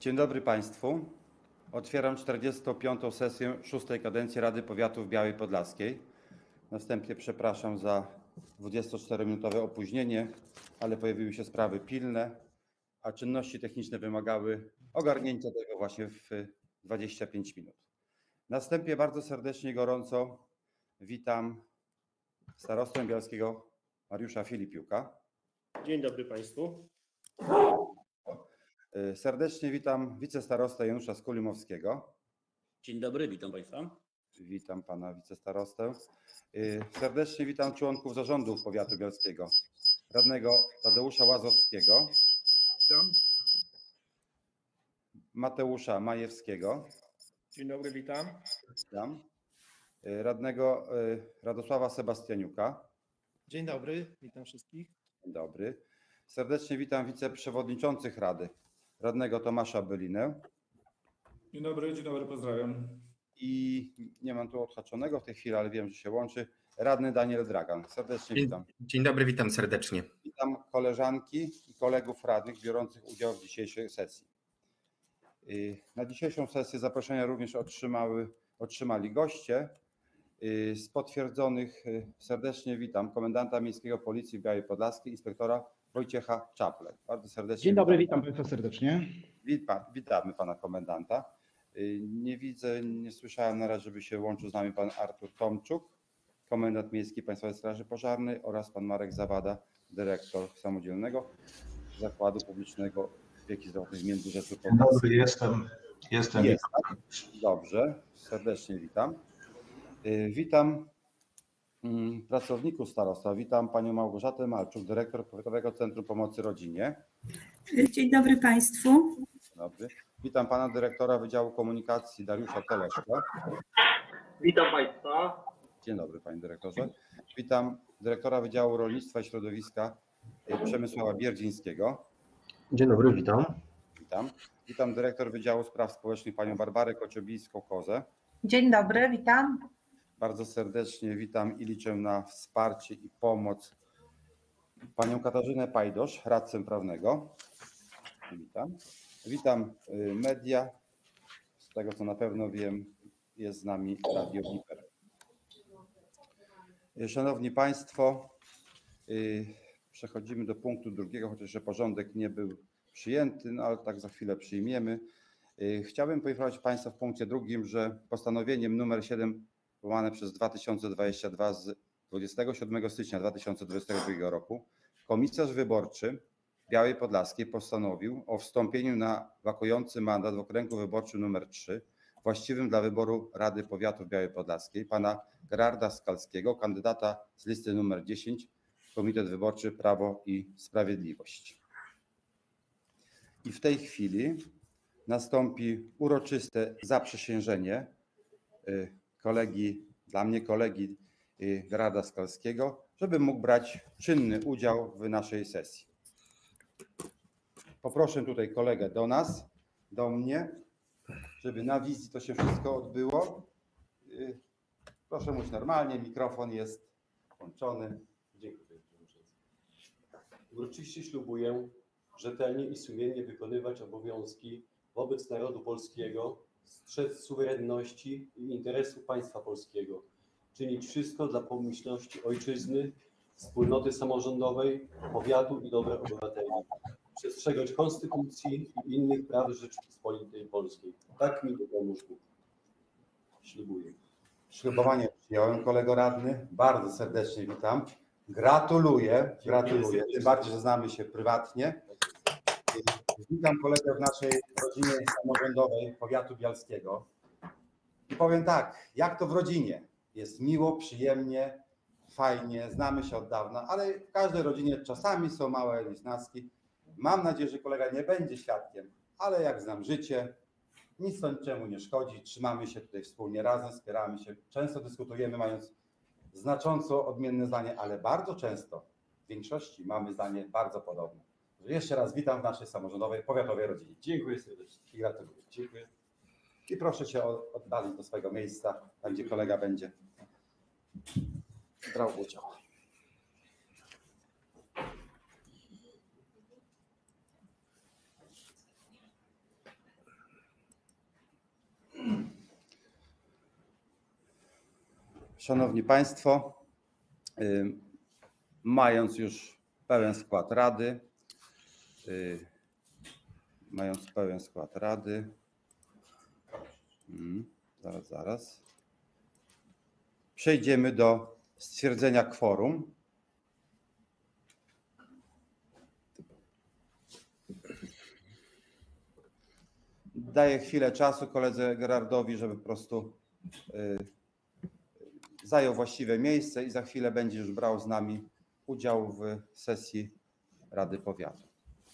Dzień dobry Państwu. Otwieram 45. sesję 6. kadencji Rady Powiatu w Białej Podlaskiej. Następnie przepraszam za 24-minutowe opóźnienie, ale pojawiły się sprawy pilne, a czynności techniczne wymagały ogarnięcia tego właśnie w 25 minut. Następnie bardzo serdecznie i gorąco witam starostę bialskiego Mariusza Filipiuka. Dzień dobry Państwu. Serdecznie witam wicestarostę Janusza Skulimowskiego. Dzień dobry, witam Państwa. Witam pana wicestarostę. Serdecznie witam członków zarządu powiatu bialskiego. Radnego Tadeusza Łazowskiego. Witam. Mateusza Majewskiego. Dzień dobry, witam. Witam. Radnego Radosława Sebastianiuka. Dzień dobry, witam wszystkich. Dzień dobry. Serdecznie witam wiceprzewodniczących Rady. Radnego Tomasza Bylinę. Dzień dobry, pozdrawiam. I nie mam tu odhaczonego w tej chwili, ale wiem, że się łączy. Radny Daniel Dragan. Serdecznie witam. Dzień dobry, witam serdecznie. Witam koleżanki i kolegów radnych biorących udział w dzisiejszej sesji. Na dzisiejszą sesję zaproszenia również otrzymali goście. Z potwierdzonych serdecznie witam komendanta miejskiego Policji w Białej Podlaskiej, inspektora Wojciecha Czaple. Bardzo serdecznie. Dzień dobry, witam Państwa serdecznie. Witamy pana komendanta. Nie widzę, nie słyszałem na razie, żeby się łączył z nami pan Artur Tomczuk, komendant miejski Państwowej Straży Pożarnej, oraz pan Marek Zawada, dyrektor Samodzielnego Zakładu Publicznego Opieki Zdrowotnej w Międzyrzeczu Podlaskim. Dzień dobry, jestem. Dobrze, serdecznie witam. Witam pracowników starostwa. Witam panią Małgorzatę Malczuk, dyrektor Powiatowego Centrum Pomocy Rodzinie. Dzień dobry Państwu. Dzień dobry. Witam pana dyrektora Wydziału Komunikacji Dariusza Teleszka. Witam Państwa. Dzień dobry panie dyrektorze. Witam dyrektora Wydziału Rolnictwa i Środowiska Przemysława Bierdzińskiego. Dzień dobry, witam. Witam dyrektor Wydziału Spraw Społecznych panią Barbarę Kociobijską-Kozę. Dzień dobry, witam. Bardzo serdecznie witam i liczę na wsparcie i pomoc panią Katarzynę Pajdosz, radcę prawnego. Witam. Witam media. Z tego co na pewno wiem, jest z nami Radio Hiper. Szanowni Państwo, przechodzimy do punktu drugiego, chociaż że porządek nie był przyjęty, no ale tak za chwilę przyjmiemy. Chciałbym poinformować Państwa w punkcie drugim, że postanowieniem numer 7 łamane przez 2022 z 27 stycznia 2022 roku komisarz wyborczy Białej Podlaskiej postanowił o wstąpieniu na wakujący mandat w okręgu wyborczym numer 3 właściwym dla wyboru Rady Powiatu w Białej Podlaskiej pana Gerarda Skalskiego, kandydata z listy numer 10 Komitet Wyborczy Prawo i Sprawiedliwość. I w tej chwili nastąpi uroczyste zaprzysiężenie dla mnie kolegi Gerarda Skalskiego, żeby mógł brać czynny udział w naszej sesji. Poproszę tutaj kolegę do mnie, żeby na wizji to się wszystko odbyło. Proszę mówić normalnie, mikrofon jest włączony. Dziękuję. Uroczyście ślubuję rzetelnie i sumiennie wykonywać obowiązki wobec narodu polskiego, strzec suwerenności i interesów państwa polskiego, czynić wszystko dla pomyślności ojczyzny, wspólnoty samorządowej, powiatu i dobra obywateli, przestrzegać konstytucji i innych praw Rzeczypospolitej Polskiej. Tak mi dopomóż Bóg. Ślubuję. Ślubowanie przyjąłem, kolego radny. Bardzo serdecznie witam. Gratuluję. Tym bardziej, że znamy się prywatnie. Witam kolegę w naszej rodzinie samorządowej powiatu bialskiego. I powiem tak, jak to w rodzinie. Jest miło, przyjemnie, fajnie, znamy się od dawna, ale w każdej rodzinie czasami są małe niesnaski. Mam nadzieję, że kolega nie będzie świadkiem, ale jak znam życie, nic to niczemu nie szkodzi. Trzymamy się tutaj wspólnie razem, wspieramy się. Często dyskutujemy, mając znacząco odmienne zdanie, ale bardzo często w większości mamy zdanie bardzo podobne. Jeszcze raz witam w naszej samorządowej, powiatowej rodzinie. Dziękuję serdecznie. I gratuluję. Dziękuję. I proszę się oddalić do swojego miejsca, tam gdzie kolega będzie brał udział. Szanowni Państwo, mając już pełen skład Rady, zaraz, przejdziemy do stwierdzenia kworum. Daję chwilę czasu koledze Gerardowi, żeby po prostu zajął właściwe miejsce i za chwilę będzie już brał z nami udział w sesji Rady Powiatu.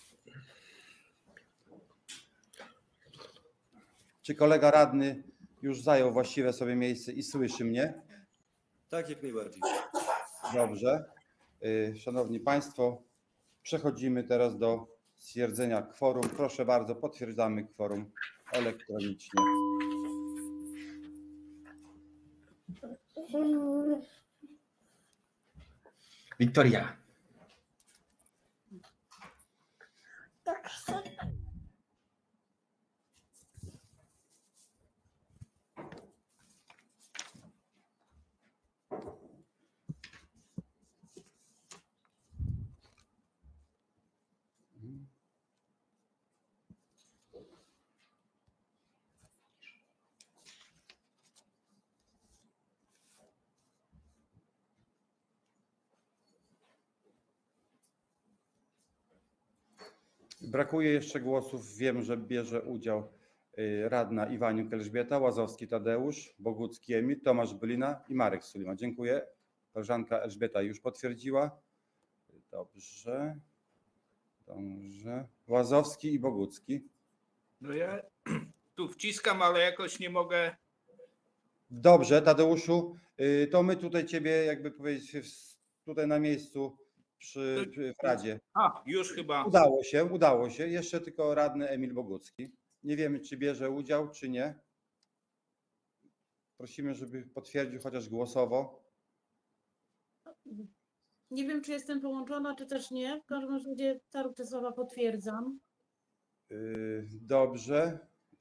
Czy kolega radny już zajął właściwe sobie miejsce i słyszy mnie? Tak, jak najbardziej. Dobrze. Szanowni Państwo, przechodzimy teraz do stwierdzenia kworum. Proszę bardzo, potwierdzamy kworum elektronicznie. Wiktoria. Brakuje jeszcze głosów. Wiem, że bierze udział radna Iwaniuk Elżbieta, Łazowski Tadeusz, Bogucki Emil, Tomasz Bylina i Marek Sulima. Dziękuję. Koleżanka Elżbieta już potwierdziła. Dobrze. Łazowski i Bogucki. No ja tu wciskam, ale jakoś nie mogę. Dobrze, Tadeuszu, to my tutaj ciebie, jakby powiedzieć, tutaj na miejscu w Radzie. Już chyba. Udało się. Jeszcze tylko radny Emil Bogucki. Nie wiemy, czy bierze udział, czy nie. Prosimy, żeby potwierdził chociaż głosowo. Nie wiem, czy jestem połączona, czy też nie. W każdym razie Taru Czesława potwierdzam. Dobrze.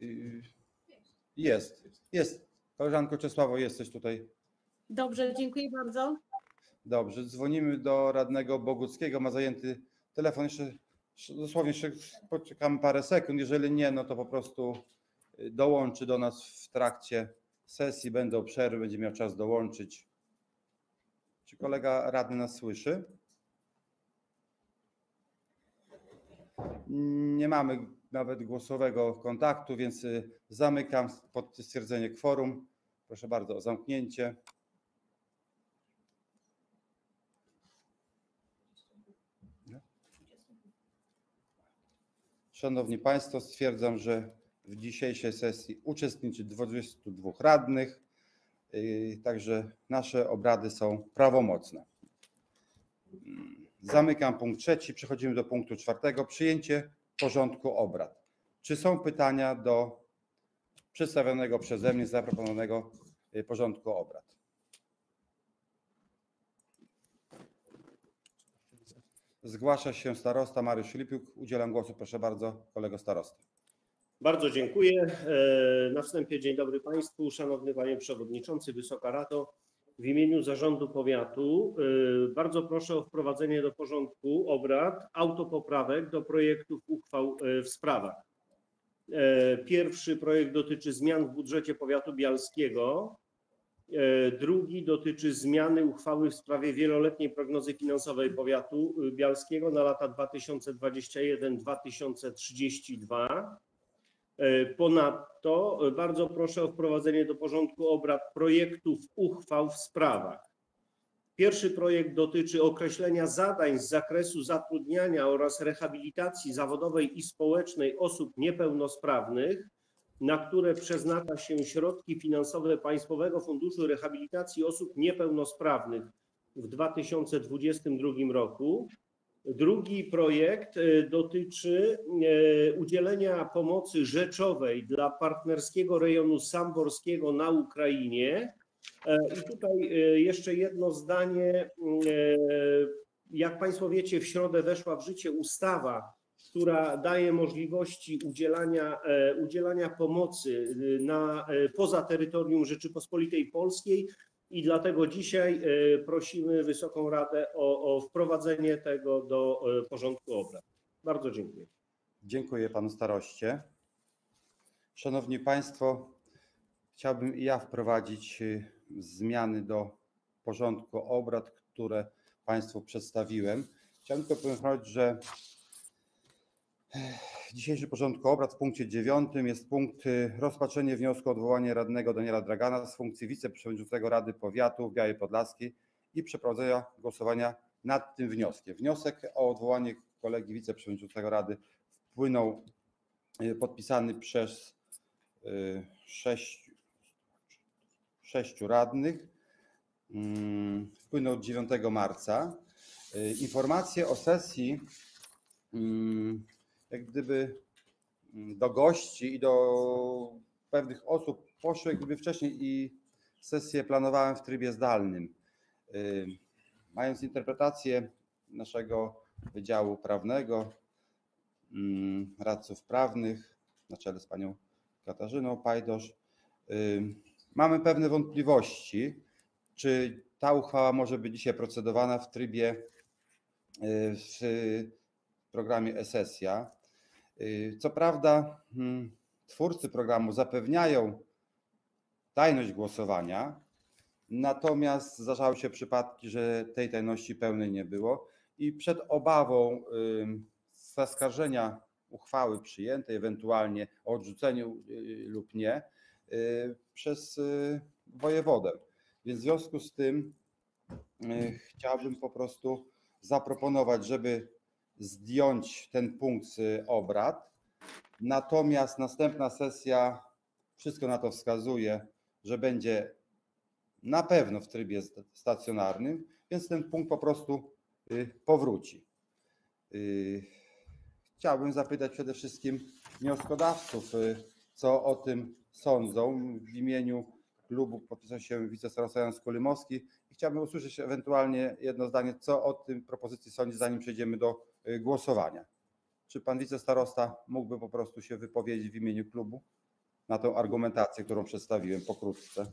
Jest. Koleżanko Czesławo, jesteś tutaj. Dobrze, dziękuję bardzo. Dobrze, dzwonimy do radnego Boguckiego. Ma zajęty telefon. Dosłownie jeszcze poczekamy parę sekund. Jeżeli nie, no to po prostu dołączy do nas w trakcie sesji. Będą przerwy, będzie miał czas dołączyć. Czy kolega radny nas słyszy? Nie mamy nawet głosowego kontaktu, więc zamykam stwierdzenie kworum. Proszę bardzo o zamknięcie. Szanowni Państwo, stwierdzam, że w dzisiejszej sesji uczestniczy 22 radnych, także nasze obrady są prawomocne. Zamykam punkt 3, przechodzimy do punktu 4. Przyjęcie porządku obrad. Czy są pytania do przedstawionego przeze mnie zaproponowanego porządku obrad? Zgłasza się starosta Mariusz Filipiuk. Udzielam głosu. Proszę bardzo, kolego starosta. Bardzo dziękuję. Na wstępie dzień dobry Państwu, Szanowny Panie Przewodniczący, Wysoka Rado. W imieniu Zarządu Powiatu bardzo proszę o wprowadzenie do porządku obrad autopoprawek do projektów uchwał w sprawach. Pierwszy projekt dotyczy zmian w budżecie powiatu bialskiego. Drugi dotyczy zmiany uchwały w sprawie wieloletniej prognozy finansowej powiatu bialskiego na lata 2021-2032. Ponadto bardzo proszę o wprowadzenie do porządku obrad projektów uchwał w sprawach. Pierwszy projekt dotyczy określenia zadań z zakresu zatrudniania oraz rehabilitacji zawodowej i społecznej osób niepełnosprawnych, na które przeznacza się środki finansowe Państwowego Funduszu Rehabilitacji Osób Niepełnosprawnych w 2022 roku. Drugi projekt dotyczy udzielenia pomocy rzeczowej dla partnerskiego rejonu samborskiego na Ukrainie. I tutaj jeszcze jedno zdanie. Jak Państwo wiecie, w środę weszła w życie ustawa, która daje możliwości udzielania pomocy poza terytorium Rzeczypospolitej Polskiej I dlatego dzisiaj prosimy Wysoką Radę o wprowadzenie tego do porządku obrad. Bardzo dziękuję. Dziękuję panu staroście. Szanowni Państwo, chciałbym i ja wprowadzić zmiany do porządku obrad, które Państwu przedstawiłem. Chciałbym tylko poinformować, że w dzisiejszym porządku obrad w punkcie 9 jest punkt rozpatrzenie wniosku o odwołanie radnego Daniela Dragana z funkcji wiceprzewodniczącego Rady Powiatu w Białej Podlaskiej i przeprowadzenia głosowania nad tym wnioskiem. Wniosek o odwołanie kolegi wiceprzewodniczącego Rady wpłynął podpisany przez 6 radnych. Wpłynął 9 marca. Informacje o sesji jak gdyby do gości i do pewnych osób poszły jak gdyby wcześniej i sesję planowałem w trybie zdalnym. Mając interpretację naszego Wydziału Prawnego, radców prawnych na czele z panią Katarzyną Pajdosz, mamy pewne wątpliwości, czy ta uchwała może być dzisiaj procedowana w trybie w programie e-sesja. Co prawda twórcy programu zapewniają tajność głosowania, natomiast zdarzały się przypadki, że tej tajności pełnej nie było i przed obawą zaskarżenia uchwały przyjętej, ewentualnie o odrzuceniu lub nie, przez wojewodę. Więc w związku z tym chciałbym po prostu zaproponować, żeby zdjąć ten punkt z obrad. Natomiast następna sesja, wszystko na to wskazuje, że będzie na pewno w trybie stacjonarnym, więc ten punkt po prostu powróci. Chciałbym zapytać przede wszystkim wnioskodawców, co o tym sądzą. W imieniu klubu podpisał się wicestarosta Jan Skolymowski i chciałbym usłyszeć ewentualnie jedno zdanie, co o tym propozycji sądzi, zanim przejdziemy do głosowania. Czy pan wicestarosta mógłby po prostu się wypowiedzieć w imieniu klubu na tę argumentację, którą przedstawiłem pokrótce?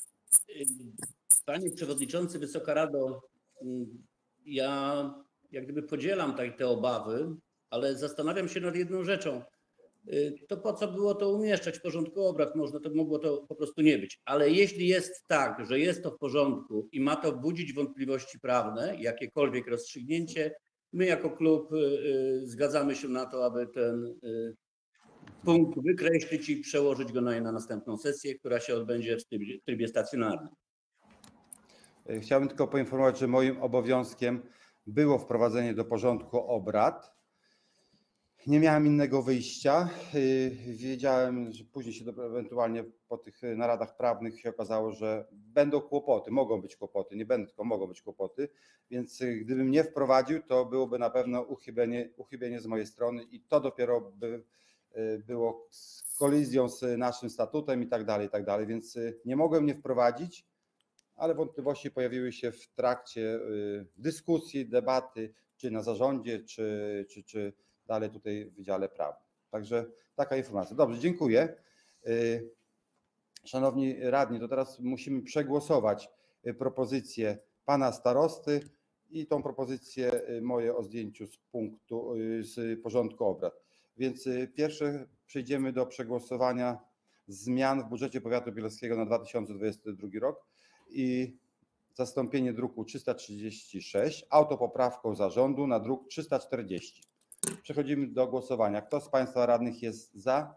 Panie Przewodniczący, Wysoka Rado, ja jak gdyby podzielam te obawy, ale zastanawiam się nad jedną rzeczą. To po co było to umieszczać w porządku obrad? Mogło to po prostu nie być. Ale jeśli jest tak, że jest to w porządku i ma to budzić wątpliwości prawne, jakiekolwiek rozstrzygnięcie, my jako klub zgadzamy się na to, aby ten punkt wykreślić i przełożyć go na następną sesję, która się odbędzie w trybie stacjonarnym. Chciałbym tylko poinformować, że moim obowiązkiem było wprowadzenie do porządku obrad. Nie miałem innego wyjścia. Wiedziałem, że później się ewentualnie po tych naradach prawnych się okazało, że będą kłopoty, mogą być kłopoty, nie będą, tylko mogą być kłopoty, więc gdybym nie wprowadził, to byłoby na pewno uchybienie z mojej strony i to dopiero by było z kolizją z naszym statutem i tak dalej, więc nie mogłem nie wprowadzić, ale wątpliwości pojawiły się w trakcie dyskusji, debaty, czy na zarządzie, czy dalej tutaj w Wydziale Prawnym. Także taka informacja. Dobrze, dziękuję. Szanowni radni, to teraz musimy przegłosować propozycję pana starosty i tą propozycję moje o zdjęciu z porządku obrad. Więc pierwsze przejdziemy do przegłosowania zmian w budżecie powiatu bielskiego na 2022 rok i zastąpienie druku 336 autopoprawką zarządu na druk 340. Przechodzimy do głosowania. Kto z państwa radnych jest za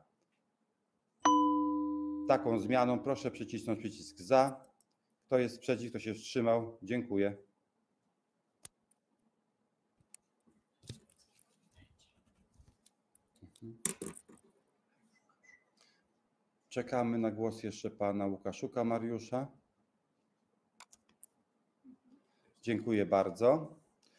taką zmianą? Proszę przycisnąć przycisk za. Kto jest przeciw? Kto się wstrzymał? Dziękuję. Czekamy na głos jeszcze pana Łukaszuka Mariusza. Dziękuję bardzo.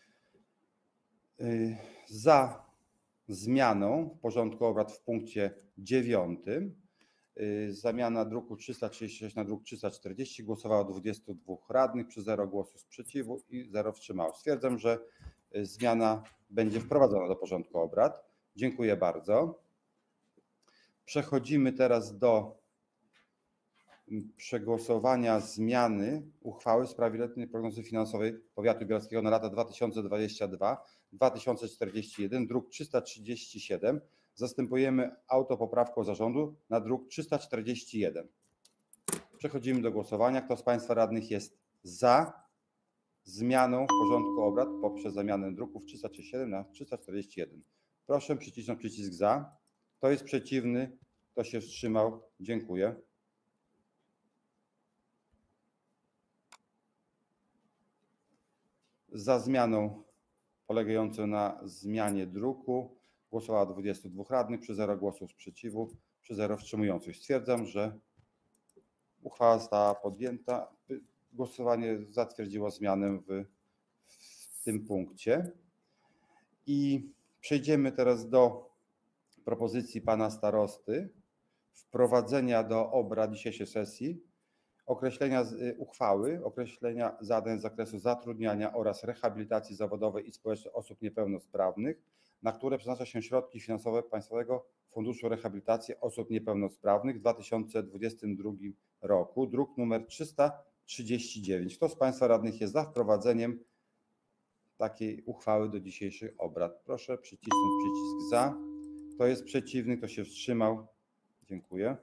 Za zmianą w porządku obrad w punkcie 9, zamiana druku 336 na druk 340 głosowało 22 radnych przy 0 głosów sprzeciwu i 0 wstrzymało. Stwierdzam, że zmiana będzie wprowadzona do porządku obrad. Dziękuję bardzo. Przechodzimy teraz do przegłosowania zmiany uchwały w sprawie letniej prognozy finansowej powiatu bielskiego na lata 2022-2041, druk 337. Zastępujemy autopoprawką zarządu na druk 341. Przechodzimy do głosowania. Kto z Państwa radnych jest za zmianą porządku obrad poprzez zamianę druków 337 na 341? Proszę przycisnąć przycisk za. Kto jest przeciwny? Kto się wstrzymał? Dziękuję. Za zmianą polegającą na zmianie druku głosowało 22 radnych, przy 0 głosów sprzeciwu, przy 0 wstrzymujących. Stwierdzam, że uchwała została podjęta. Głosowanie zatwierdziło zmianę w tym punkcie. I przejdziemy teraz do propozycji pana starosty wprowadzenia do obrad dzisiejszej sesji określenia uchwały, określenia zadań z zakresu zatrudniania oraz rehabilitacji zawodowej i społecznej osób niepełnosprawnych, na które przeznacza się środki finansowe Państwowego Funduszu Rehabilitacji Osób Niepełnosprawnych w 2022 roku, druk nr 339. Kto z Państwa radnych jest za wprowadzeniem takiej uchwały do dzisiejszych obrad? Proszę przycisnąć przycisk za. Kto jest przeciwny? Kto się wstrzymał? Dziękuję.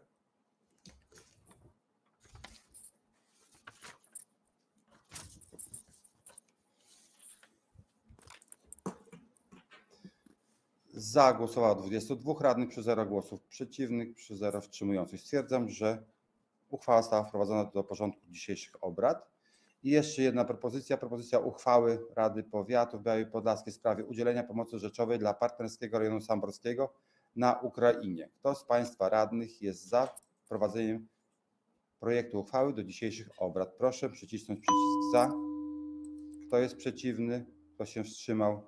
Za głosowało 22 radnych, przy 0 głosów przeciwnych, przy 0 wstrzymujących. Stwierdzam, że uchwała została wprowadzona do porządku dzisiejszych obrad. I jeszcze jedna propozycja uchwały Rady Powiatu w Białej Podlaskiej w sprawie udzielenia pomocy rzeczowej dla partnerskiego rejonu samborskiego na Ukrainie. Kto z Państwa radnych jest za wprowadzeniem projektu uchwały do dzisiejszych obrad? Proszę przycisnąć przycisk za. Kto jest przeciwny? Kto się wstrzymał?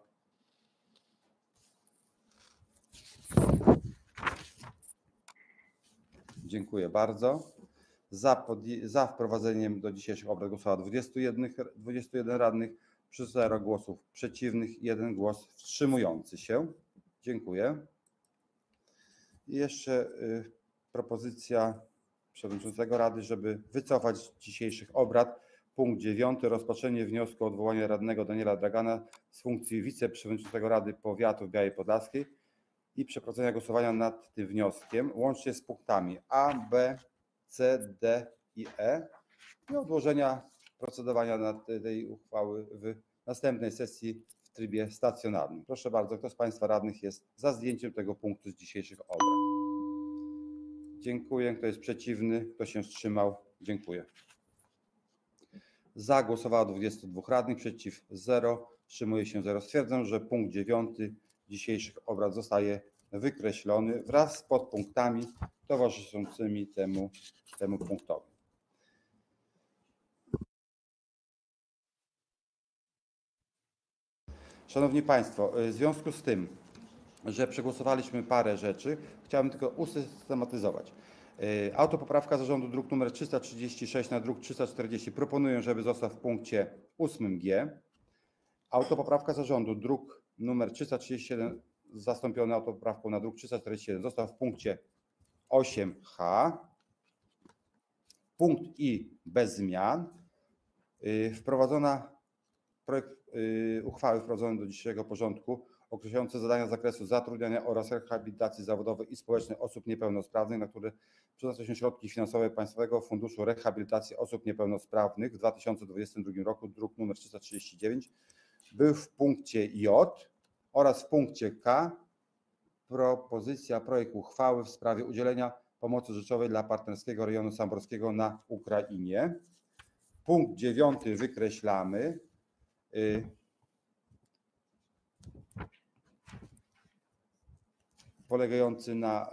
Dziękuję bardzo. Za wprowadzeniem do dzisiejszych obrad głosowało 21 radnych, przy 0 głosów przeciwnych, 1 głos wstrzymujący się. Dziękuję. I jeszcze propozycja przewodniczącego Rady, żeby wycofać z dzisiejszych obrad punkt 9. Rozpatrzenie wniosku o odwołanie radnego Daniela Dragana z funkcji wiceprzewodniczącego Rady Powiatu w Białej Podlaskiej i przeprowadzenia głosowania nad tym wnioskiem łącznie z punktami A, B, C, D i E i odłożenia procedowania nad tej uchwały w następnej sesji w trybie stacjonarnym. Proszę bardzo, kto z Państwa radnych jest za zdjęciem tego punktu z dzisiejszych obrad? Dziękuję. Kto jest przeciwny? Kto się wstrzymał? Dziękuję. Za głosowało 22 radnych, przeciw 0, wstrzymuje się 0. Stwierdzam, że punkt 9 dzisiejszych obrad zostaje wykreślony wraz z podpunktami towarzyszącymi temu punktowi. Szanowni Państwo, w związku z tym, że przegłosowaliśmy parę rzeczy, chciałbym tylko usystematyzować. Autopoprawka zarządu druk nr 336 na druk 340 proponuję, żeby został w punkcie 8G. Autopoprawka zarządu druk nr 337 zastąpiony autopoprawką na druk 347 został w punkcie 8H. Punkt I bez zmian. Projekt uchwały wprowadzony do dzisiejszego porządku określający zadania z zakresu zatrudniania oraz rehabilitacji zawodowej i społecznej osób niepełnosprawnych, na które przeznacza się środki finansowe Państwowego Funduszu Rehabilitacji Osób Niepełnosprawnych w 2022 roku, druk nr 339, był w punkcie J oraz w punkcie K projekt uchwały w sprawie udzielenia pomocy rzeczowej dla partnerskiego rejonu samborskiego na Ukrainie. Punkt 9 wykreślamy. Polegający na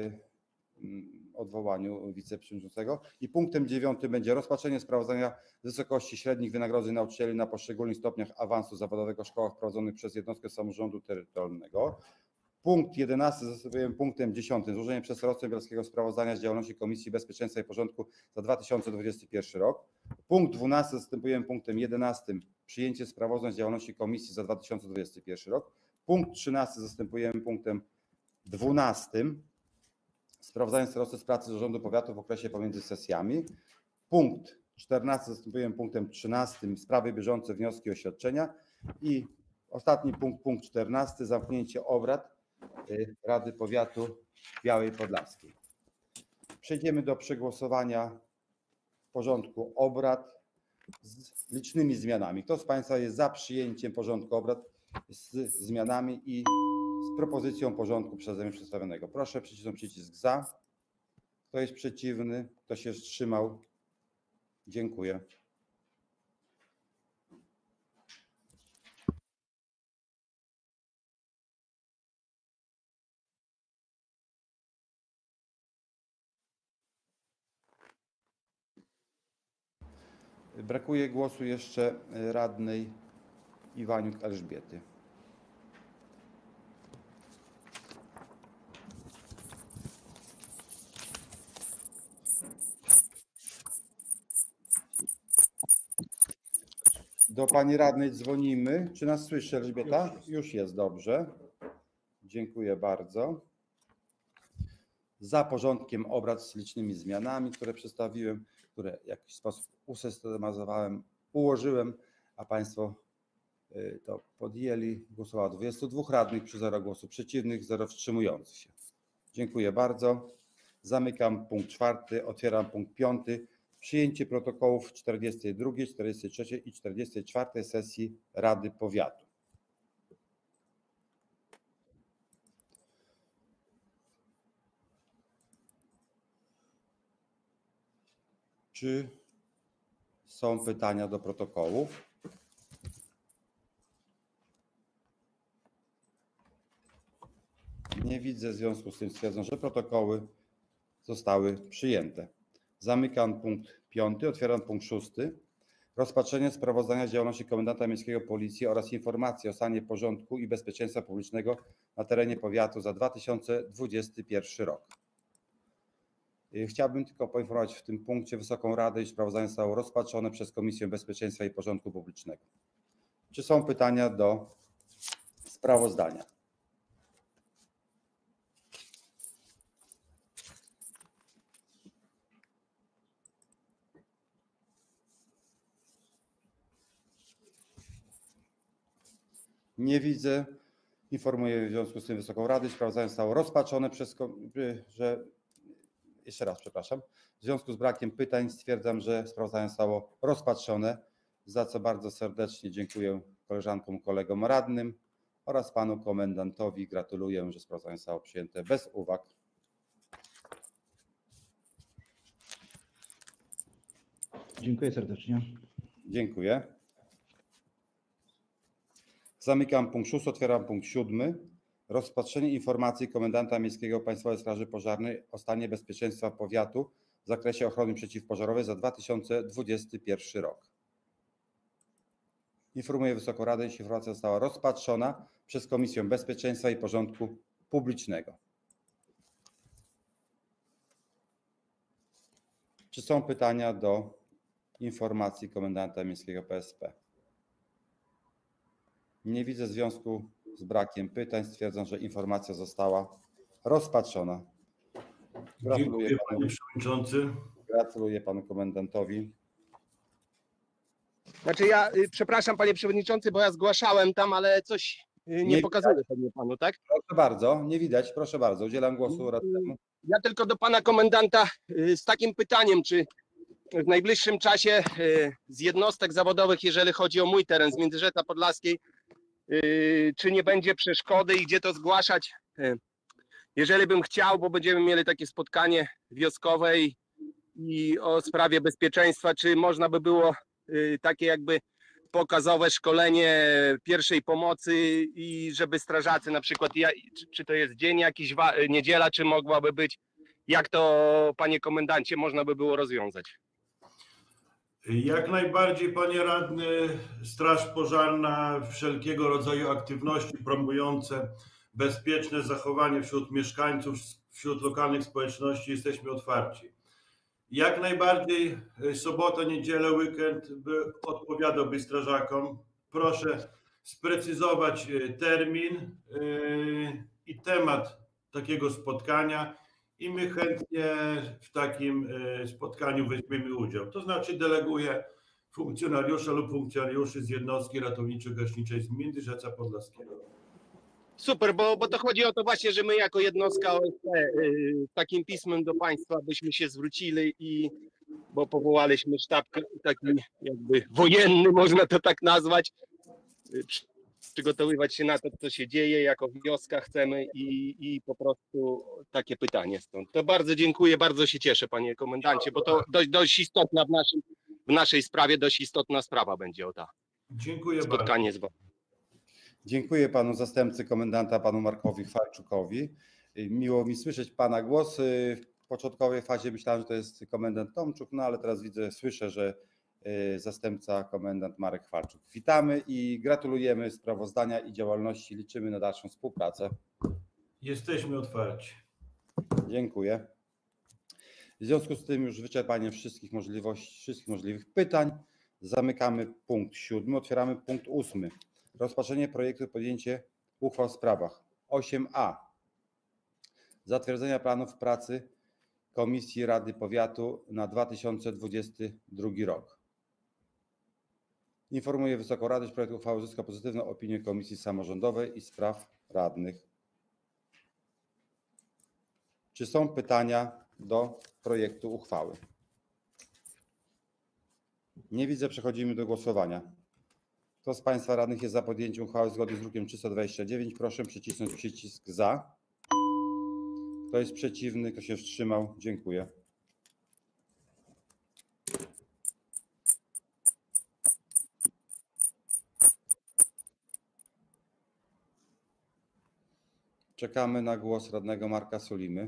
odwołaniu wiceprzewodniczącego. I punktem 9 będzie rozpatrzenie sprawozdania wysokości średnich wynagrodzeń nauczycieli na poszczególnych stopniach awansu zawodowego w szkołach prowadzonych przez jednostkę samorządu terytorialnego. Punkt 11 zastępujemy punktem 10. Złożenie przez starostę bielskiego sprawozdania z działalności Komisji Bezpieczeństwa i Porządku za 2021 rok. Punkt 12 zastępujemy punktem 11. Przyjęcie sprawozdań z działalności Komisji za 2021 rok. Punkt 13 zastępujemy punktem 12. Sprawozdanie starosty z pracy Zarządu Powiatu w okresie pomiędzy sesjami. Punkt 14 zastępuje punktem 13 sprawy bieżące, wnioski, oświadczenia. I ostatni punkt, punkt 14, zamknięcie obrad Rady Powiatu Białej Podlaskiej. Przejdziemy do przegłosowania porządku obrad z licznymi zmianami. Kto z Państwa jest za przyjęciem porządku obrad z zmianami i z propozycją porządku przeze mnie przedstawionego? Proszę przycisnąć przycisk za. Kto jest przeciwny? Kto się wstrzymał? Dziękuję. Brakuje głosu jeszcze radnej Iwaniuk Elżbiety. Do pani radnej dzwonimy. Czy nas słyszy, Elżbieta? Już jest, dobrze. Dziękuję bardzo. Za porządkiem obrad z licznymi zmianami, które przedstawiłem, które w jakiś sposób usystematyzowałem, ułożyłem, a Państwo to podjęli. Głosowało 22 radnych przy 0 głosów przeciwnych, 0 wstrzymujących się. Dziękuję bardzo. Zamykam punkt 4, otwieram punkt 5. Przyjęcie protokołów 42, 43 i 44 sesji Rady Powiatu. Czy są pytania do protokołów? Nie widzę, w związku z tym stwierdzam, że protokoły zostały przyjęte. Zamykam punkt 5, otwieram punkt 6. Rozpatrzenie sprawozdania z działalności komendanta miejskiego Policji oraz informacji o stanie porządku i bezpieczeństwa publicznego na terenie powiatu za 2021 rok. Chciałbym tylko poinformować w tym punkcie Wysoką Radę, iż sprawozdanie zostało rozpatrzone przez Komisję Bezpieczeństwa i Porządku Publicznego. Czy są pytania do sprawozdania? Nie widzę. Informuję w związku z tym Wysoką Radę, iż sprawozdanie zostało rozpatrzone przez Jeszcze raz, przepraszam. W związku z brakiem pytań stwierdzam, że sprawozdanie zostało rozpatrzone, za co bardzo serdecznie dziękuję koleżankom, kolegom radnym oraz panu komendantowi. Gratuluję, że sprawozdanie zostało przyjęte bez uwag. Dziękuję serdecznie. Dziękuję. Zamykam punkt 6, otwieram punkt 7. Rozpatrzenie informacji komendanta miejskiego Państwowej Straży Pożarnej o stanie bezpieczeństwa powiatu w zakresie ochrony przeciwpożarowej za 2021 rok. Informuję Wysoką Radę, iż informacja została rozpatrzona przez Komisję Bezpieczeństwa i Porządku Publicznego. Czy są pytania do informacji komendanta miejskiego PSP? Nie widzę, w związku z brakiem pytań stwierdzam, że informacja została rozpatrzona. Dziękuję, panie przewodniczący. Gratuluję panu komendantowi. Znaczy przepraszam panie przewodniczący, bo ja zgłaszałem tam, ale coś nie pokazuje pewnie panu, tak? Proszę bardzo, nie widać, proszę bardzo, udzielam głosu radnemu. Ja tylko do pana komendanta z takim pytaniem, czy w najbliższym czasie z jednostek zawodowych, jeżeli chodzi o mój teren z Międzyrzecza Podlaskiej, czy nie będzie przeszkody i gdzie to zgłaszać? Jeżeli bym chciał, bo będziemy mieli takie spotkanie wioskowe i o sprawie bezpieczeństwa, czy można by było takie jakby pokazowe szkolenie pierwszej pomocy i żeby strażacy na przykład, czy to jest dzień jakiś, niedziela, czy mogłaby być, jak to panie komendancie można by było rozwiązać? Jak najbardziej, panie radny, Straż Pożarna, wszelkiego rodzaju aktywności promujące bezpieczne zachowanie wśród mieszkańców, wśród lokalnych społeczności jesteśmy otwarci. Jak najbardziej sobota, niedziela, weekend odpowiadałby strażakom. Proszę sprecyzować termin i temat takiego spotkania i my chętnie w takim spotkaniu weźmiemy udział. To znaczy deleguję funkcjonariusza lub funkcjonariuszy z jednostki ratowniczo-gaśniczej z Międzyrzeca Podlaskiego. Super, bo to chodzi o to właśnie, że my jako jednostka OSP takim pismem do państwa byśmy się zwrócili bo powołaliśmy sztab taki jakby wojenny, można to tak nazwać, przygotowywać się na to, co się dzieje, jako wioska chcemy i po prostu takie pytanie stąd. To bardzo dziękuję, bardzo się cieszę, panie komendancie, bo to dość istotna w naszej sprawie, dość istotna sprawa będzie o ta Dziękuję spotkanie z wami. Dziękuję panu zastępcy komendanta, panu Markowi Chwalczukowi. Miło mi słyszeć pana głos. W początkowej fazie myślałem, że to jest komendant Tomczuk, no ale teraz słyszę, że zastępca komendant Marek Chwalczuk. Witamy i gratulujemy sprawozdania i działalności. Liczymy na dalszą współpracę. Jesteśmy otwarci. Dziękuję. W związku z tym już wyczerpanie wszystkich możliwych pytań. Zamykamy punkt 7. Otwieramy punkt 8. Rozpatrzenie projektu, podjęcie uchwał w sprawach. 8a. Zatwierdzenia planów pracy Komisji Rady Powiatu na 2022 rok. Informuję Wysoką Radę, że projekt uchwały uzyskał pozytywną opinię Komisji Samorządowej i Spraw Radnych. Czy są pytania do projektu uchwały? Nie widzę, przechodzimy do głosowania. Kto z Państwa radnych jest za podjęciem uchwały zgodnie z drukiem 329? Proszę przycisnąć przycisk za. Kto jest przeciwny? Kto się wstrzymał? Dziękuję. Czekamy na głos radnego Marka Sulimy.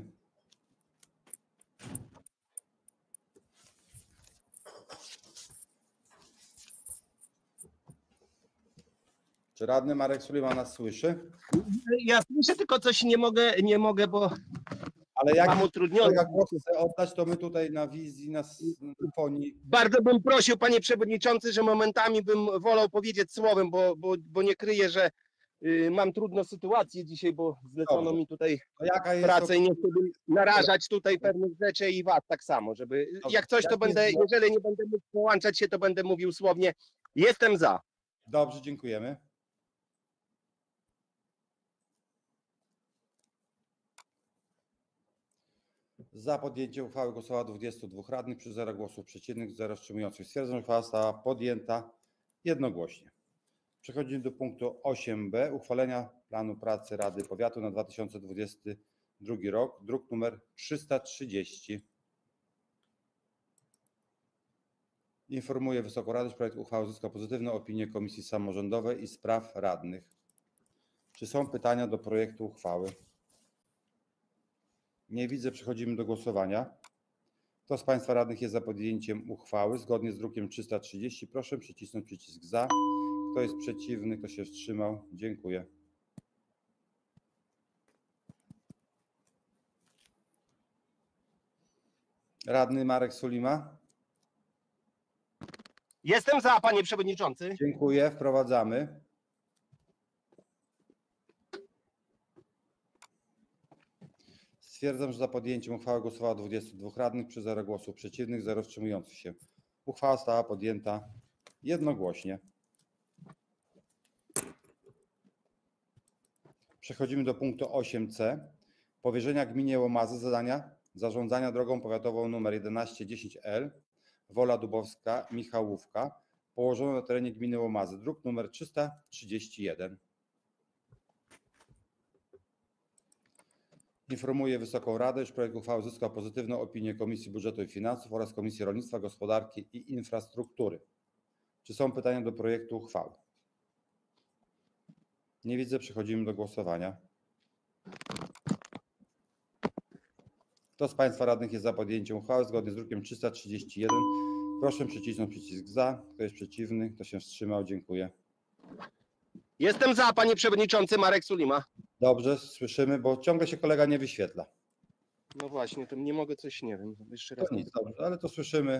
Czy radny Marek Sulima nas słyszy? Ja słyszę, tylko coś nie mogę, bo ale jak mam utrudnione. Jak głos chcę oddać, to my tutaj na wizji, na fonii. Bardzo bym prosił, panie przewodniczący, że momentami bym wolał powiedzieć słowem, bo nie kryję, że mam trudną sytuację dzisiaj, bo zlecono mi tutaj pracę i nie chcę narażać tutaj pewnych rzeczy i was tak samo, żeby jak coś to będę, jeżeli nie będę mógł połączać się, to będę mówił słownie. Jestem za. Dobrze, dziękujemy. Za podjęciem uchwały głosowało 22 radnych, przy 0 głosów przeciwnych, 0 wstrzymujących. Stwierdzam, że uchwała została podjęta jednogłośnie. Przechodzimy do punktu 8b. Uchwalenia planu pracy Rady Powiatu na 2022 rok. Druk numer 330. Informuję Wysoką Radę, że projekt uchwały uzyskał pozytywną opinię Komisji Samorządowej i Spraw Radnych. Czy są pytania do projektu uchwały? Nie widzę, przechodzimy do głosowania. Kto z Państwa radnych jest za podjęciem uchwały zgodnie z drukiem 330? Proszę przycisnąć przycisk za. Kto jest przeciwny, kto się wstrzymał? Dziękuję. Radny Marek Sulima? Jestem za, panie przewodniczący. Dziękuję, wprowadzamy. Stwierdzam, że za podjęciem uchwały głosowało 22 radnych, przy 0 głosów przeciwnych, 0 wstrzymujących się. Uchwała została podjęta jednogłośnie. Przechodzimy do punktu 8c. Powierzenia gminie Łomazy zadania zarządzania drogą powiatową nr 1110L Wola Dubowska Michałówka położoną na terenie gminy Łomazy. Druk nr 331. Informuję Wysoką Radę, iż projekt uchwały uzyskał pozytywną opinię Komisji Budżetu i Finansów oraz Komisji Rolnictwa, Gospodarki i Infrastruktury. Czy są pytania do projektu uchwały? Nie widzę, przechodzimy do głosowania. Kto z Państwa radnych jest za podjęciem uchwały zgodnie z drukiem 331? Proszę przycisnąć przycisk za. Kto jest przeciwny? Kto się wstrzymał? Dziękuję. Jestem za, panie przewodniczący, Marek Sulima. Dobrze, słyszymy, bo ciągle się kolega nie wyświetla. No właśnie, to nie mogę coś, nie wiem, jeszcze raz. To nic, dobrze, ale to słyszymy.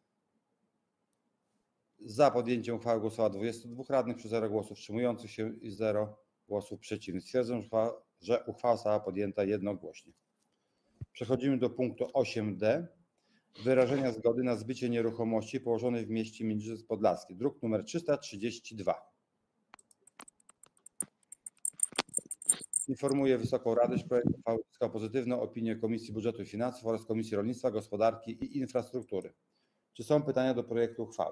Za podjęciem uchwały głosowało 22 radnych, przy 0 głosów wstrzymujących się i 0 głosów przeciwnych. Stwierdzam, że uchwała została podjęta jednogłośnie. Przechodzimy do punktu 8d. Wyrażenia zgody na zbycie nieruchomości położonej w mieście Międzyrzec Podlaski. Druk nr 332. Informuję Wysoką Radę, że projekt uchwały uzyskał pozytywną opinię Komisji Budżetu i Finansów oraz Komisji Rolnictwa, Gospodarki i Infrastruktury. Czy są pytania do projektu uchwały?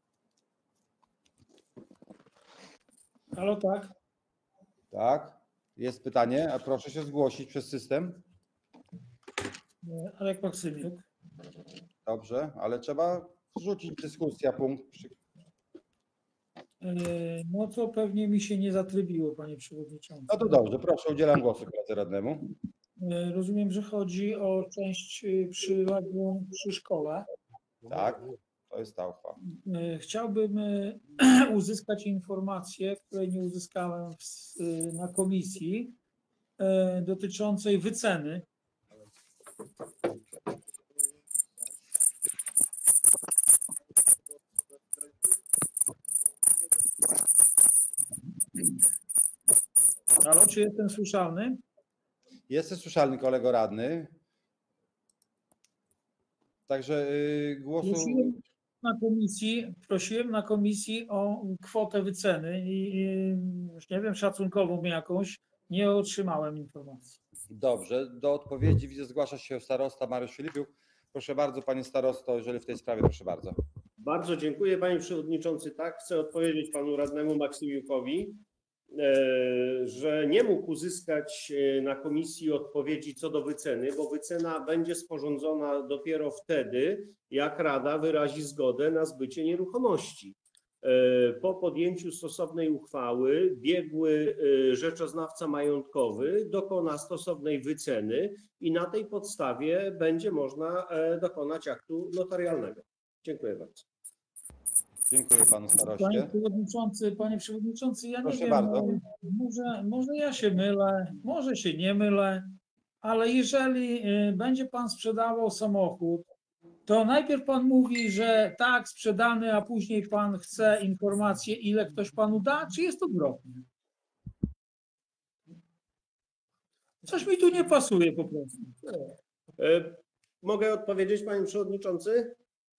Halo, tak. Tak. Jest pytanie, a proszę się zgłosić przez system. Alek Maksymiuk. Dobrze, ale trzeba wrzucić dyskusja, punkt. No to pewnie mi się nie zatrybiło, panie przewodniczący. No to dobrze, proszę, udzielam głosu koledze radnemu. Rozumiem, że chodzi o część przyległą przy szkole. Tak, to jest ta uchwała. Chciałbym uzyskać informację, której nie uzyskałem na komisji, dotyczącej wyceny. Halo, czy jestem słyszalny? Jesteś słyszalny, kolego radny. Także głosu... Prosiłem na komisji o kwotę wyceny i już nie wiem, szacunkową jakąś, nie otrzymałem informacji. Dobrze, do odpowiedzi widzę, zgłasza się starosta Mariusz Filipiuk. Proszę bardzo, panie starosto, jeżeli w tej sprawie, proszę bardzo. Bardzo dziękuję, panie przewodniczący. Tak, chcę odpowiedzieć panu radnemu Maksymiukowi, że nie mógł uzyskać na komisji odpowiedzi co do wyceny, bo wycena będzie sporządzona dopiero wtedy, jak Rada wyrazi zgodę na zbycie nieruchomości. Po podjęciu stosownej uchwały biegły rzeczoznawca majątkowy dokona stosownej wyceny i na tej podstawie będzie można dokonać aktu notarialnego. Dziękuję bardzo. Dziękuję panu staroście. Panie przewodniczący, ja Proszę nie wiem, bardzo. może ja się mylę, może się nie mylę, ale jeżeli będzie pan sprzedawał samochód, to najpierw pan mówi, że tak, sprzedany, a później pan chce informację, ile ktoś panu da, czy jest odwrotnie? Coś mi tu nie pasuje po prostu. Mogę odpowiedzieć, panie przewodniczący?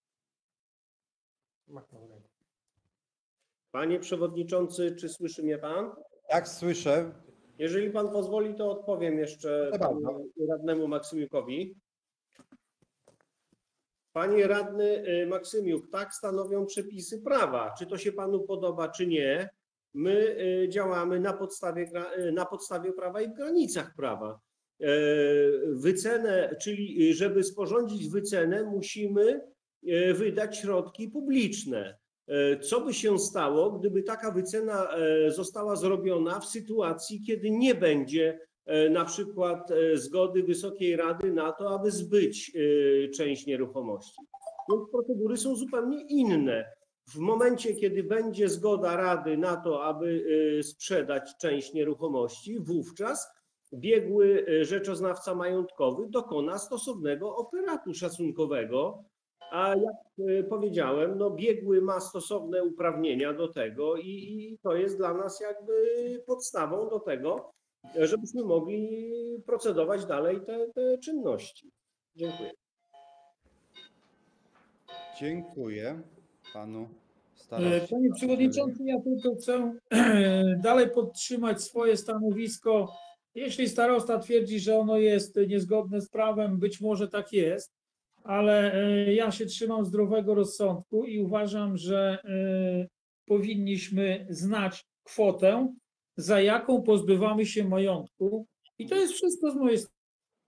Panie przewodniczący, czy słyszy mnie pan? Tak, słyszę. Jeżeli pan pozwoli, to odpowiem jeszcze panu radnemu Maksymiukowi. Panie radny Maksymiuk, tak stanowią przepisy prawa. Czy to się panu podoba, czy nie? My działamy na podstawie prawa i w granicach prawa. Wycenę, czyli żeby sporządzić wycenę, musimy wydać środki publiczne. Co by się stało, gdyby taka wycena została zrobiona w sytuacji, kiedy nie będzie na przykład zgody Wysokiej Rady na to, aby zbyć część nieruchomości? Więc procedury są zupełnie inne. W momencie, kiedy będzie zgoda Rady na to, aby sprzedać część nieruchomości, wówczas biegły rzeczoznawca majątkowy dokona stosownego operatu szacunkowego, a jak powiedziałem, no biegły ma stosowne uprawnienia do tego i to jest dla nas jakby podstawą do tego, żebyśmy mogli procedować dalej te czynności. Dziękuję. Dziękuję panu staroście. Panie przewodniczący, ja tylko chcę dalej podtrzymać swoje stanowisko. Jeśli starosta twierdzi, że ono jest niezgodne z prawem, być może tak jest, ale ja się trzymam zdrowego rozsądku i uważam, że powinniśmy znać kwotę, za jaką pozbywamy się majątku. I to jest wszystko z mojej strony.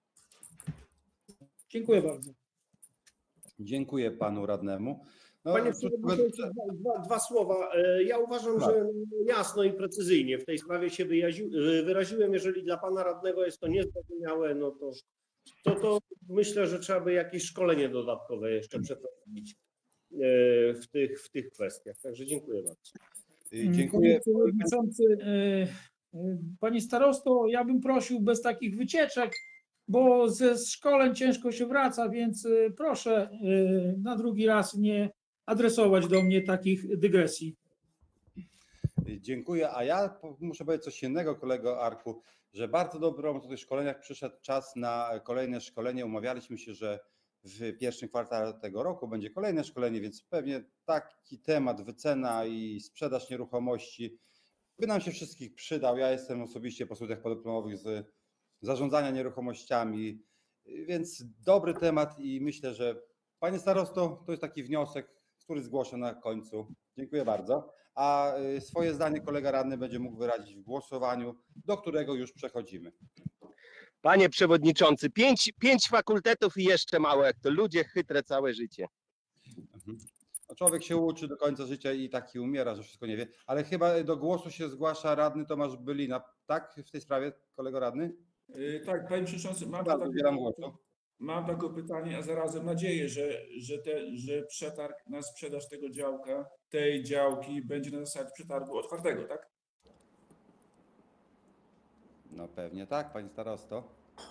Dziękuję bardzo. Dziękuję panu radnemu. No, Panie przewodniczący, dwa słowa. Ja uważam, że jasno i precyzyjnie w tej sprawie się wyraziłem. Jeżeli dla pana radnego jest to niezrozumiałe, no to myślę, że trzeba by jakieś szkolenie dodatkowe jeszcze przeprowadzić w tych kwestiach. Także dziękuję bardzo. Dziękuję. Panie przewodniczący, panie starosto, ja bym prosił bez takich wycieczek, bo ze szkoleń ciężko się wraca, więc proszę na drugi raz nie adresować do mnie takich dygresji. Dziękuję, a ja muszę powiedzieć coś innego, kolego Arku, że bardzo dobrą w tych szkoleniach przyszedł czas na kolejne szkolenie. Umawialiśmy się, że w pierwszym kwartale tego roku będzie kolejne szkolenie, więc pewnie taki temat, wycena i sprzedaż nieruchomości by nam się wszystkich przydał. Ja jestem osobiście po studiach podyplomowych z zarządzania nieruchomościami, więc dobry temat i myślę, że panie starosto, to jest taki wniosek, który zgłoszę na końcu. Dziękuję bardzo. A swoje zdanie kolega radny będzie mógł wyrazić w głosowaniu, do którego już przechodzimy. Panie przewodniczący, pięć fakultetów i jeszcze mało, jak to ludzie chytre całe życie. A człowiek się uczy do końca życia i taki umiera, że wszystko nie wie. Ale chyba do głosu się zgłasza radny Tomasz Bylina. Tak? W tej sprawie, kolego radny? Tak, panie przewodniczący, mam takie pytanie, a zarazem nadzieję, że przetarg na sprzedaż tego działka, tej działki będzie na zasadzie przetargu otwartego, tak? No pewnie tak, panie starosto.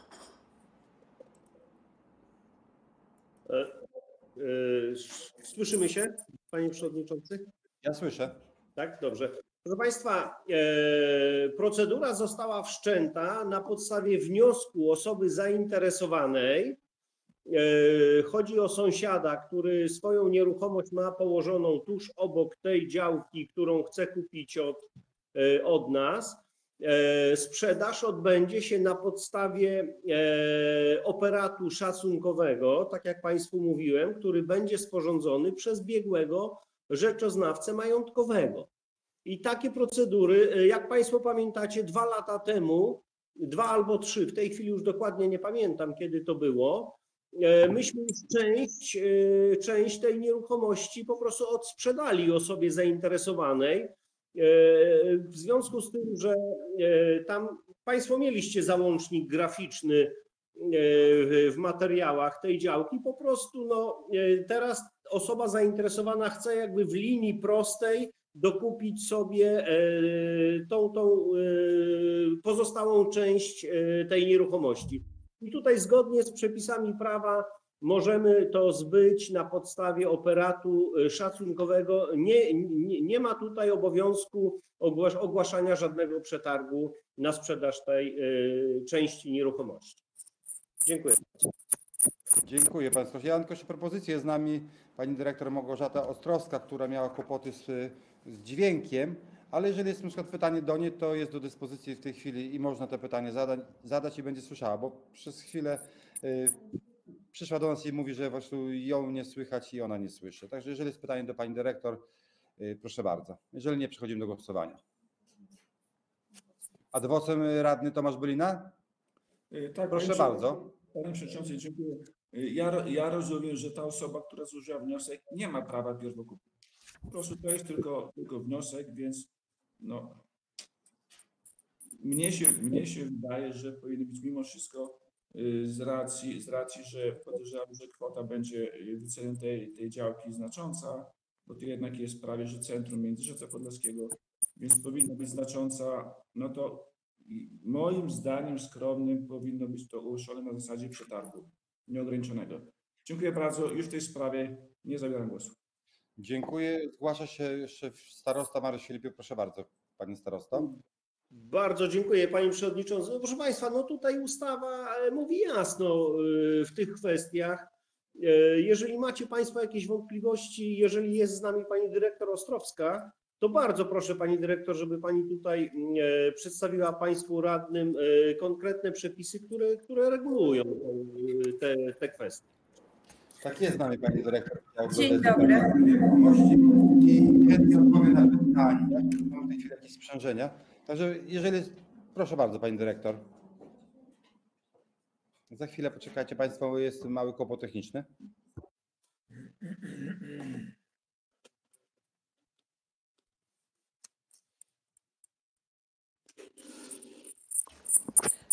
Słyszymy się, panie przewodniczący? Ja słyszę. Tak, dobrze. Proszę państwa, procedura została wszczęta na podstawie wniosku osoby zainteresowanej. Chodzi o sąsiada, który swoją nieruchomość ma położoną tuż obok tej działki, którą chce kupić od nas. Sprzedaż odbędzie się na podstawie operatu szacunkowego, tak jak państwu mówiłem, który będzie sporządzony przez biegłego rzeczoznawcę majątkowego. I takie procedury, jak państwo pamiętacie, 2 lata temu, 2 albo 3, w tej chwili już dokładnie nie pamiętam, kiedy to było, myśmy już część tej nieruchomości po prostu odsprzedali osobie zainteresowanej. W związku z tym, że tam państwo mieliście załącznik graficzny w materiałach tej działki, po prostu teraz osoba zainteresowana chce jakby w linii prostej dokupić sobie tą pozostałą część tej nieruchomości. I tutaj zgodnie z przepisami prawa możemy to zbyć na podstawie operatu szacunkowego. Nie ma tutaj obowiązku ogłaszania żadnego przetargu na sprzedaż tej części nieruchomości. Dziękuję. Dziękuję państwu. Ja mam tylko jeszcze propozycję. Z nami pani dyrektor Małgorzata Ostrowska, która miała kłopoty z dźwiękiem, ale jeżeli jest na przykład pytanie do niej, to jest do dyspozycji w tej chwili i można to pytanie zadać i będzie słyszała, bo przez chwilę przyszła do nas i mówi, że właśnie ją nie słychać i ona nie słyszy. Także jeżeli jest pytanie do pani dyrektor, proszę bardzo. Jeżeli nie, przechodzimy do głosowania. Adwocem radny Tomasz Bylina? Tak, proszę bardzo. Panie przewodniczący, dziękuję. Ja rozumiem, że ta osoba, która złożyła wniosek, nie ma prawa pierwokupu. Po prostu to jest tylko wniosek, więc mnie się wydaje, że powinno być mimo wszystko z racji, że podejrzewam, że kwota będzie wyceny tej działki znacząca, bo to jednak jest prawie, że centrum Międzyrzeca Podlaskiego, więc powinna być znacząca, to moim zdaniem skromnym powinno być to ogłoszone na zasadzie przetargu nieograniczonego. Dziękuję bardzo. Już w tej sprawie nie zabieram głosu. Dziękuję. Zgłasza się jeszcze starosta Mariusz Filipiuk. Proszę bardzo, panie starosto. Bardzo dziękuję, panie przewodniczący. Proszę państwa, tutaj ustawa mówi jasno w tych kwestiach. Jeżeli macie państwo jakieś wątpliwości, jeżeli jest z nami pani dyrektor Ostrowska, to bardzo proszę pani dyrektor, żeby pani tutaj przedstawiła państwu radnym konkretne przepisy, które regulują te kwestie. Tak jest z nami pani dyrektor. Dzień dobry. I chętnie odpowiem na pytania. Mam w tej chwili jakieś sprzężenia. Także jeżeli, proszę bardzo pani dyrektor. Za chwilę poczekajcie państwo, bo jest mały kłopot techniczny.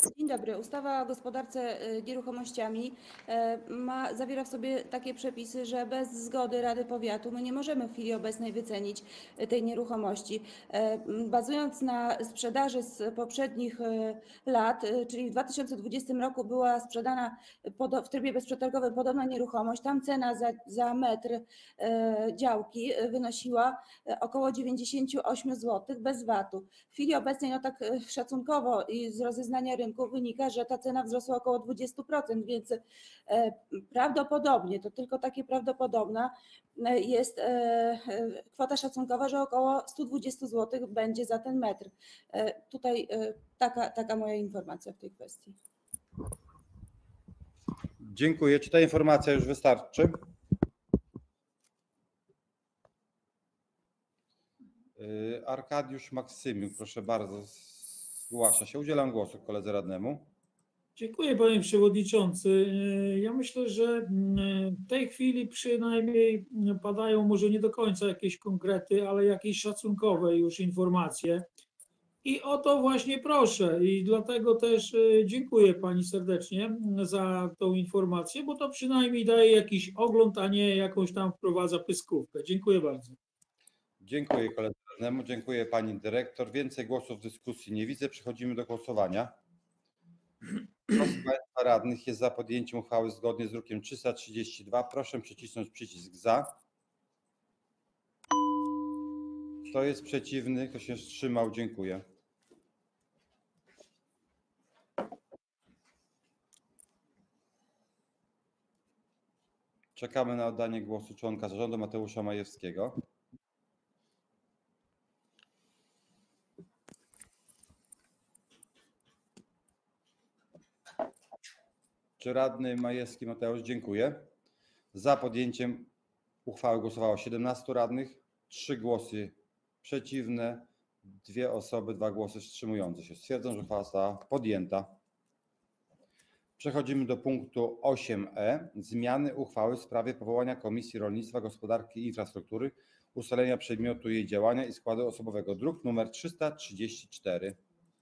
Dzień dobry. Ustawa o gospodarce nieruchomościami zawiera w sobie takie przepisy, że bez zgody Rady Powiatu my nie możemy w chwili obecnej wycenić tej nieruchomości. Bazując na sprzedaży z poprzednich lat, czyli w 2020 roku była sprzedana w trybie bezprzetargowym podobna nieruchomość, tam cena za metr działki wynosiła około 98 zł bez VAT-u. W chwili obecnej, no tak szacunkowo i z rozeznania rynku wynika, że ta cena wzrosła około 20%, więc prawdopodobnie, to tylko takie prawdopodobna, jest kwota szacunkowa, że około 120 zł będzie za ten metr. Tutaj taka moja informacja w tej kwestii. Dziękuję. Czy ta informacja już wystarczy? Arkadiusz Maksymiuk, proszę bardzo, zgłasza się. Udzielam głosu koledze radnemu. Dziękuję, panie przewodniczący. Ja myślę, że w tej chwili przynajmniej padają może nie do końca jakieś konkrety, ale jakieś szacunkowe już informacje. I o to właśnie proszę i dlatego też dziękuję pani serdecznie za tą informację, bo to przynajmniej daje jakiś ogląd, a nie jakąś tam wprowadza pyskówkę. Dziękuję bardzo. Dziękuję koledze radnemu, dziękuję pani dyrektor. Więcej głosów w dyskusji nie widzę. Przechodzimy do głosowania. Kto z państwa radnych jest za podjęciem uchwały zgodnie z drukiem 332? Proszę przycisnąć przycisk za. Kto jest przeciwny? Kto się wstrzymał? Dziękuję. Czekamy na oddanie głosu członka zarządu Mateusza Majewskiego. Czy radny Majewski Mateusz? Dziękuję. Za podjęciem uchwały głosowało 17 radnych, 3 głosy przeciwne, 2 osoby, 2 głosy wstrzymujące się. Stwierdzam, że uchwała została podjęta. Przechodzimy do punktu 8e. Zmiany uchwały w sprawie powołania Komisji Rolnictwa, Gospodarki i Infrastruktury, ustalenia przedmiotu jej działania i składu osobowego. Druk nr 334.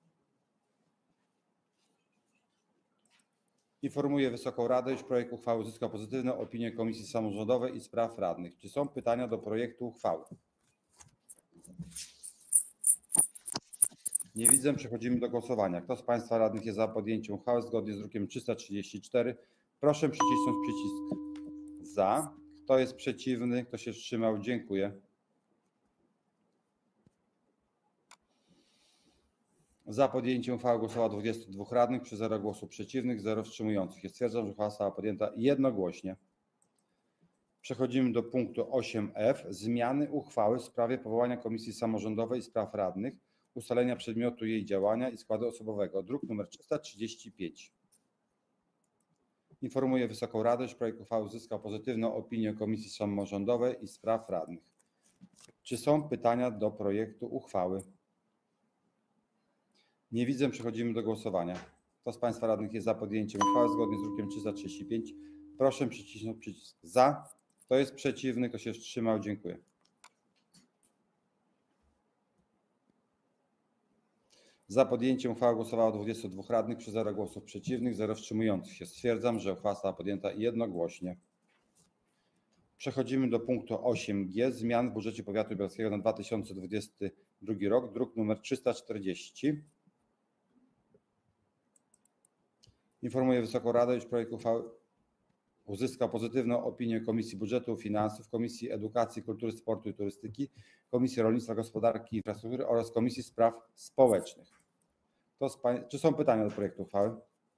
Informuję Wysoką Radę, iż projekt uchwały uzyskał pozytywną opinię Komisji Samorządowej i Spraw Radnych. Czy są pytania do projektu uchwały? Nie widzę. Przechodzimy do głosowania. Kto z państwa radnych jest za podjęciem uchwały zgodnie z drukiem 334? Proszę przycisnąć przycisk za. Kto jest przeciwny? Kto się wstrzymał? Dziękuję. Za podjęciem uchwały głosowało 22 radnych, przy 0 głosów przeciwnych, 0 wstrzymujących się. Stwierdzam, że uchwała została podjęta jednogłośnie. Przechodzimy do punktu 8f. Zmiany uchwały w sprawie powołania Komisji Samorządowej i Spraw Radnych, ustalenia przedmiotu jej działania i składu osobowego. Druk nr 335. Informuję Wysoką Radę, że projekt uchwały uzyskał pozytywną opinię Komisji Samorządowej i Spraw Radnych. Czy są pytania do projektu uchwały? Nie widzę. Przechodzimy do głosowania. Kto z państwa radnych jest za podjęciem uchwały zgodnie z drukiem 335? Proszę przycisnąć przycisk za. Kto jest przeciwny? Kto się wstrzymał? Dziękuję. Za podjęciem uchwały głosowało 22 radnych, przy 0 głosów przeciwnych, 0 wstrzymujących się. Stwierdzam, że uchwała została podjęta jednogłośnie. Przechodzimy do punktu 8g. Zmian w budżecie powiatu lubelskiego na 2022 rok. Druk nr 340. Informuję Wysoką Radę, iż projekt uchwały uzyskał pozytywną opinię Komisji Budżetu i Finansów, Komisji Edukacji, Kultury, Sportu i Turystyki, Komisji Rolnictwa, Gospodarki i Infrastruktury oraz Komisji Spraw Społecznych. Czy są pytania do projektu uchwały?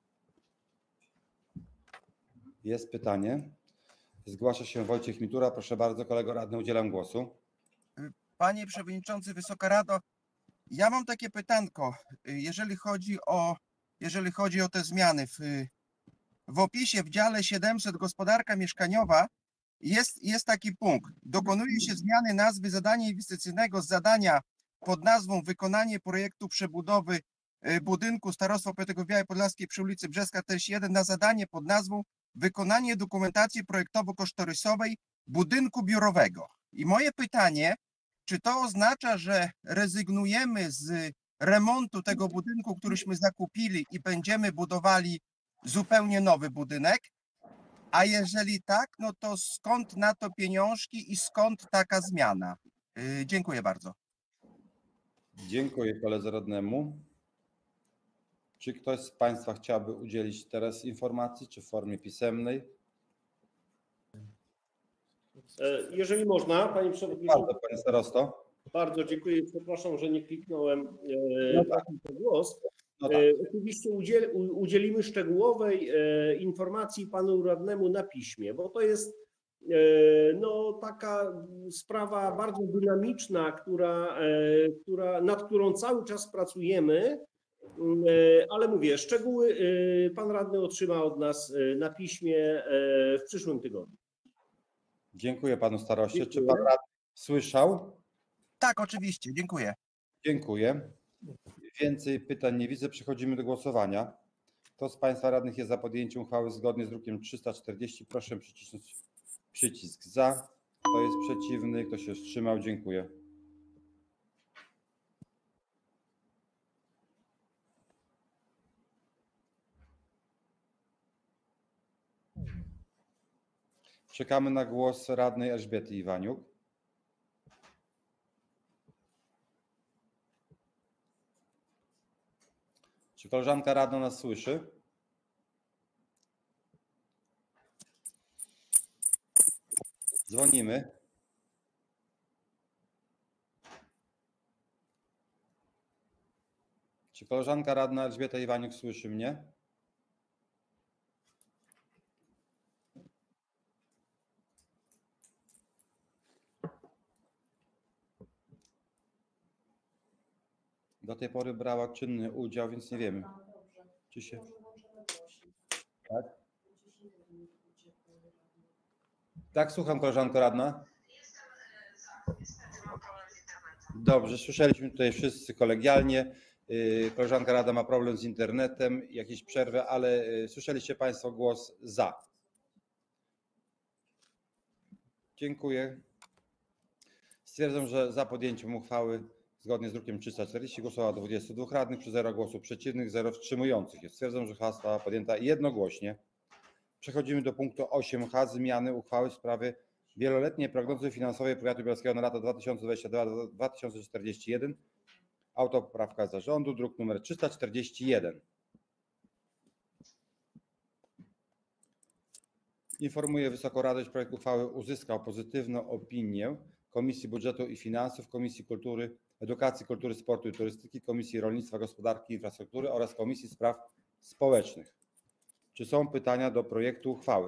Jest pytanie. Zgłasza się Wojciech Mitura. Proszę bardzo, kolego radny, udzielam głosu. Panie Przewodniczący, Wysoka Rado, ja mam takie pytanko, jeżeli chodzi o te zmiany. W opisie w dziale 700 Gospodarka Mieszkaniowa jest taki punkt. Dokonuje się zmiany nazwy zadania inwestycyjnego z zadania pod nazwą Wykonanie projektu przebudowy budynku Starostwa Powiatowego Białej Podlaskiej przy ulicy Brzeska 41 na zadanie pod nazwą Wykonanie dokumentacji projektowo-kosztorysowej budynku biurowego. I moje pytanie, czy to oznacza, że rezygnujemy z remontu tego budynku, któryśmy zakupili i będziemy budowali zupełnie nowy budynek? A jeżeli tak, no to skąd na to pieniążki i skąd taka zmiana? Dziękuję bardzo. Dziękuję koledze radnemu. Czy ktoś z Państwa chciałby udzielić teraz informacji, czy w formie pisemnej? Jeżeli można, Panie Przewodniczący. Bardzo, Panie Starosto. Bardzo dziękuję. Przepraszam, że nie kliknąłem na głos. No tak. Oczywiście udzielimy szczegółowej informacji panu radnemu na piśmie, bo to jest no, taka sprawa bardzo dynamiczna, nad którą cały czas pracujemy, ale mówię, szczegóły pan radny otrzyma od nas na piśmie w przyszłym tygodniu. Dziękuję panu staroście. Dziękuję. Czy pan radny słyszał? Tak, oczywiście, dziękuję. Dziękuję. Więcej pytań nie widzę. Przechodzimy do głosowania. Kto z Państwa radnych jest za podjęciem uchwały zgodnie z drukiem 340? Proszę przycisnąć przycisk za. Kto jest przeciwny? Kto się wstrzymał? Dziękuję. Czekamy na głos radnej Elżbiety Iwaniuk. Czy koleżanka radna nas słyszy? Dzwonimy. Czy koleżanka radna Elżbieta Iwaniuk słyszy mnie? Do tej pory brała czynny udział, więc nie wiemy, czy się... Tak? Tak, słucham, koleżanko radna. Dobrze, słyszeliśmy tutaj wszyscy kolegialnie. Koleżanka radna ma problem z internetem, jakieś przerwy, ale słyszeliście Państwo głos za. Dziękuję. Stwierdzam, że za podjęciem uchwały zgodnie z drukiem 340 głosowało 22 radnych, przy 0 głosów przeciwnych, 0 wstrzymujących się. Stwierdzam, że uchwała została podjęta jednogłośnie. Przechodzimy do punktu 8h, zmiany uchwały w sprawie wieloletniej prognozy finansowej powiatu bielskiego na lata 2022-2041. Autopoprawka zarządu, druk nr 341. Informuję Wysoką Radę, że projekt uchwały uzyskał pozytywną opinię Komisji Budżetu i Finansów, Komisji Kultury, Edukacji, Kultury, Sportu i Turystyki, Komisji Rolnictwa, Gospodarki i Infrastruktury oraz Komisji Spraw Społecznych. Czy są pytania do projektu uchwały?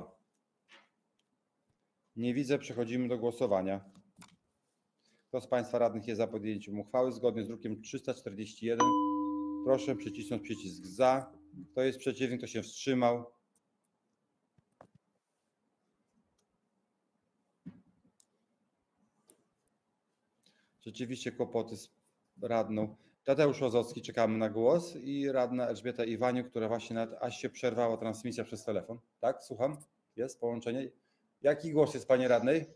Nie widzę. Przechodzimy do głosowania. Kto z Państwa radnych jest za podjęciem uchwały zgodnie z drukiem 341? Proszę przycisnąć przycisk za. Kto jest przeciwny, kto się wstrzymał? Rzeczywiście kłopoty z radną. Tadeusz Łazowski, czekamy na głos, i radna Elżbieta Iwaniuk, która właśnie nawet aż się przerwała transmisja przez telefon. Tak, słucham? Jest połączenie. Jaki głos jest pani radnej?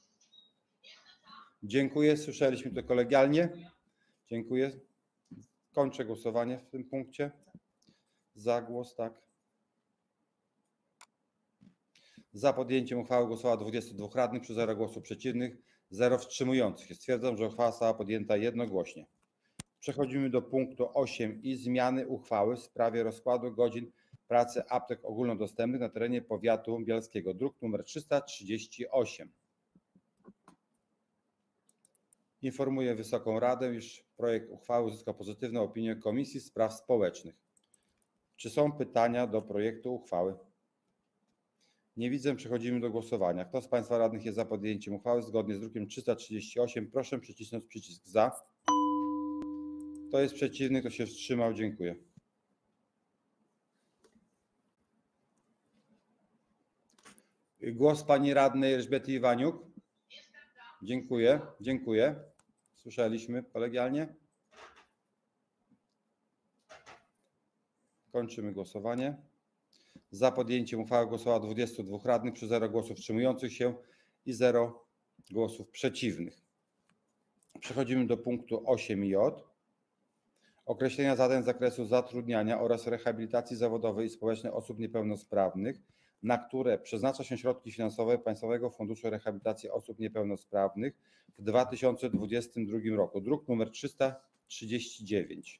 Dziękuję, słyszeliśmy to kolegialnie. Dziękuję. Kończę głosowanie w tym punkcie. Za głos, tak. Za podjęciem uchwały głosowało 22 radnych, przy 0 głosów przeciwnych, 0 wstrzymujących się. Stwierdzam, że uchwała została podjęta jednogłośnie. Przechodzimy do punktu 8 i zmiany uchwały w sprawie rozkładu godzin pracy aptek ogólnodostępnych na terenie powiatu bielskiego. Druk nr 338. Informuję Wysoką Radę, iż projekt uchwały uzyskał pozytywną opinię Komisji Spraw Społecznych. Czy są pytania do projektu uchwały? Nie widzę. Przechodzimy do głosowania. Kto z Państwa radnych jest za podjęciem uchwały zgodnie z drukiem 338? Proszę przycisnąć przycisk za. Kto jest przeciwny, kto się wstrzymał? Dziękuję. Głos pani radnej Elżbiety Iwaniuk. Dziękuję, dziękuję. Słyszeliśmy kolegialnie. Kończymy głosowanie. Za podjęciem uchwały głosowało 22 radnych, przy 0 głosów wstrzymujących się i 0 głosów przeciwnych. Przechodzimy do punktu 8j. określenia zadań z zakresu zatrudniania oraz rehabilitacji zawodowej i społecznej osób niepełnosprawnych, na które przeznacza się środki finansowe Państwowego Funduszu Rehabilitacji Osób Niepełnosprawnych w 2022 roku. Druk nr 339.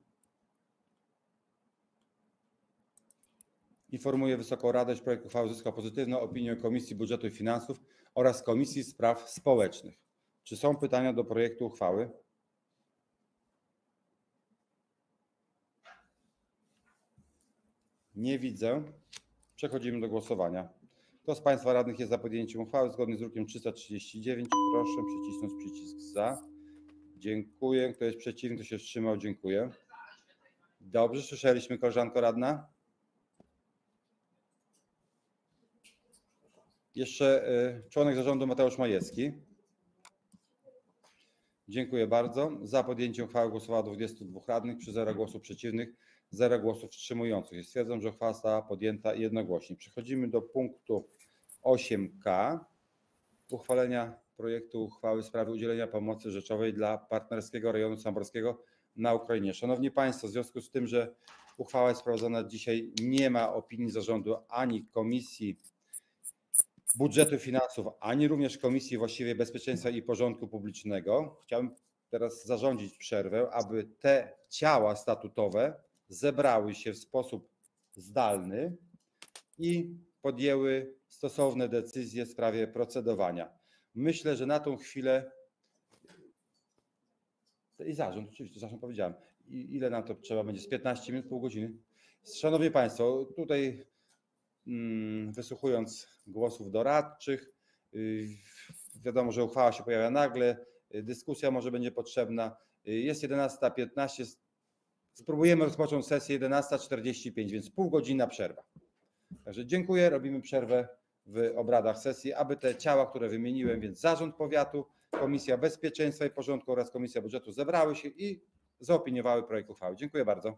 Informuję Wysoką Radę, że projekt uchwały uzyskał pozytywną opinię Komisji Budżetu i Finansów oraz Komisji Spraw Społecznych. Czy są pytania do projektu uchwały? Nie widzę. Przechodzimy do głosowania. Kto z Państwa radnych jest za podjęciem uchwały zgodnie z drukiem 339? Proszę przycisnąć przycisk za. Dziękuję. Kto jest przeciwny, kto się wstrzymał? Dziękuję. Dobrze, słyszeliśmy, koleżanko radna. Jeszcze członek zarządu Mateusz Majewski. Dziękuję bardzo. Za podjęciem uchwały głosowało 22 radnych, przy 0 głosów przeciwnych, 0 głosów wstrzymujących. Stwierdzam, że uchwała została podjęta jednogłośnie. Przechodzimy do punktu 8k. Uchwalenia projektu uchwały w sprawie udzielenia pomocy rzeczowej dla partnerskiego rejonu samborskiego na Ukrainie. Szanowni Państwo, w związku z tym, że uchwała jest prowadzona dzisiaj, nie ma opinii zarządu ani Komisji Budżetu i Finansów, ani również Komisji właściwej Bezpieczeństwa i Porządku Publicznego. Chciałbym teraz zarządzić przerwę, aby te ciała statutowe zebrały się w sposób zdalny i podjęły stosowne decyzje w sprawie procedowania. Myślę, że na tą chwilę i zarząd, oczywiście, zarząd powiedziałem, ile nam to trzeba będzie, z 15 minut, pół godziny. Szanowni Państwo, tutaj wysłuchując głosów doradczych, wiadomo, że uchwała się pojawia nagle, dyskusja może będzie potrzebna. Jest 11:15, spróbujemy rozpocząć sesję 11:45, więc półgodzinna przerwa. Także dziękuję, robimy przerwę w obradach sesji, aby te ciała, które wymieniłem, więc Zarząd Powiatu, Komisja Bezpieczeństwa i Porządku oraz Komisja Budżetu zebrały się i zaopiniowały projekt uchwały. Dziękuję bardzo.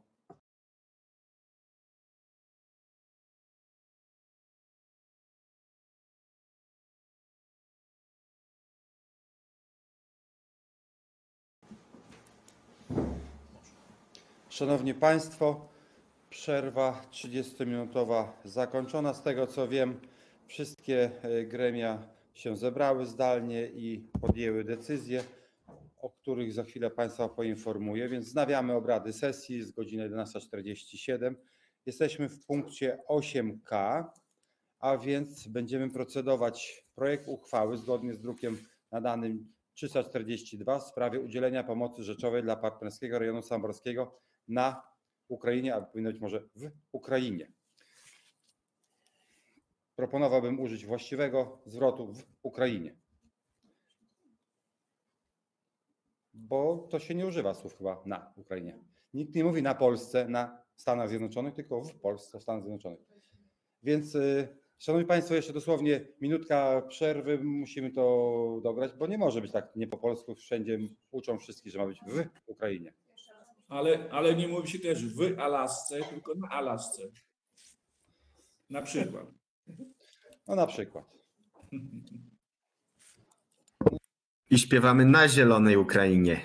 Szanowni Państwo, przerwa 30-minutowa zakończona. Z tego co wiem, wszystkie gremia się zebrały zdalnie i podjęły decyzje, o których za chwilę Państwa poinformuję, więc wznawiamy obrady sesji z godziny 11:47. Jesteśmy w punkcie 8k, a więc będziemy procedować projekt uchwały zgodnie z drukiem nadanym 342 w sprawie udzielenia pomocy rzeczowej dla partnerskiego rejonu samborskiego na Ukrainie, a powinno być może w Ukrainie. Proponowałbym użyć właściwego zwrotu w Ukrainie, bo to się nie używa słów chyba na Ukrainie. Nikt nie mówi na Polsce, na Stanach Zjednoczonych, tylko w Polsce, w Stanach Zjednoczonych. Więc szanowni Państwo, jeszcze dosłownie minutka przerwy, musimy to dograć, bo nie może być tak nie po polsku, wszędzie uczą wszystkich, że ma być w Ukrainie. Ale nie mówi się też w Alasce, tylko na Alasce. Na przykład. No na przykład. I śpiewamy na zielonej Ukrainie.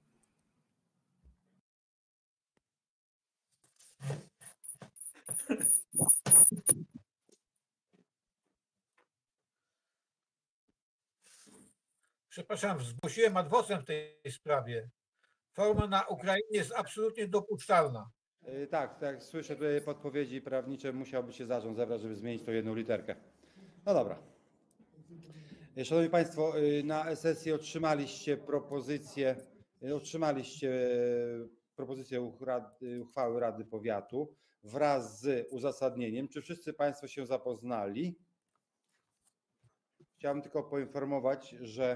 Przepraszam, zgłosiłem adwocem w tej sprawie. Forma na Ukrainie jest absolutnie dopuszczalna. Tak, tak, słyszę tutaj podpowiedzi prawnicze, musiałby się zarząd zebrać, żeby zmienić tą jedną literkę. No dobra. Szanowni Państwo, na sesji otrzymaliście propozycję uchwały Rady Powiatu wraz z uzasadnieniem. Czy wszyscy Państwo się zapoznali? Chciałem tylko poinformować,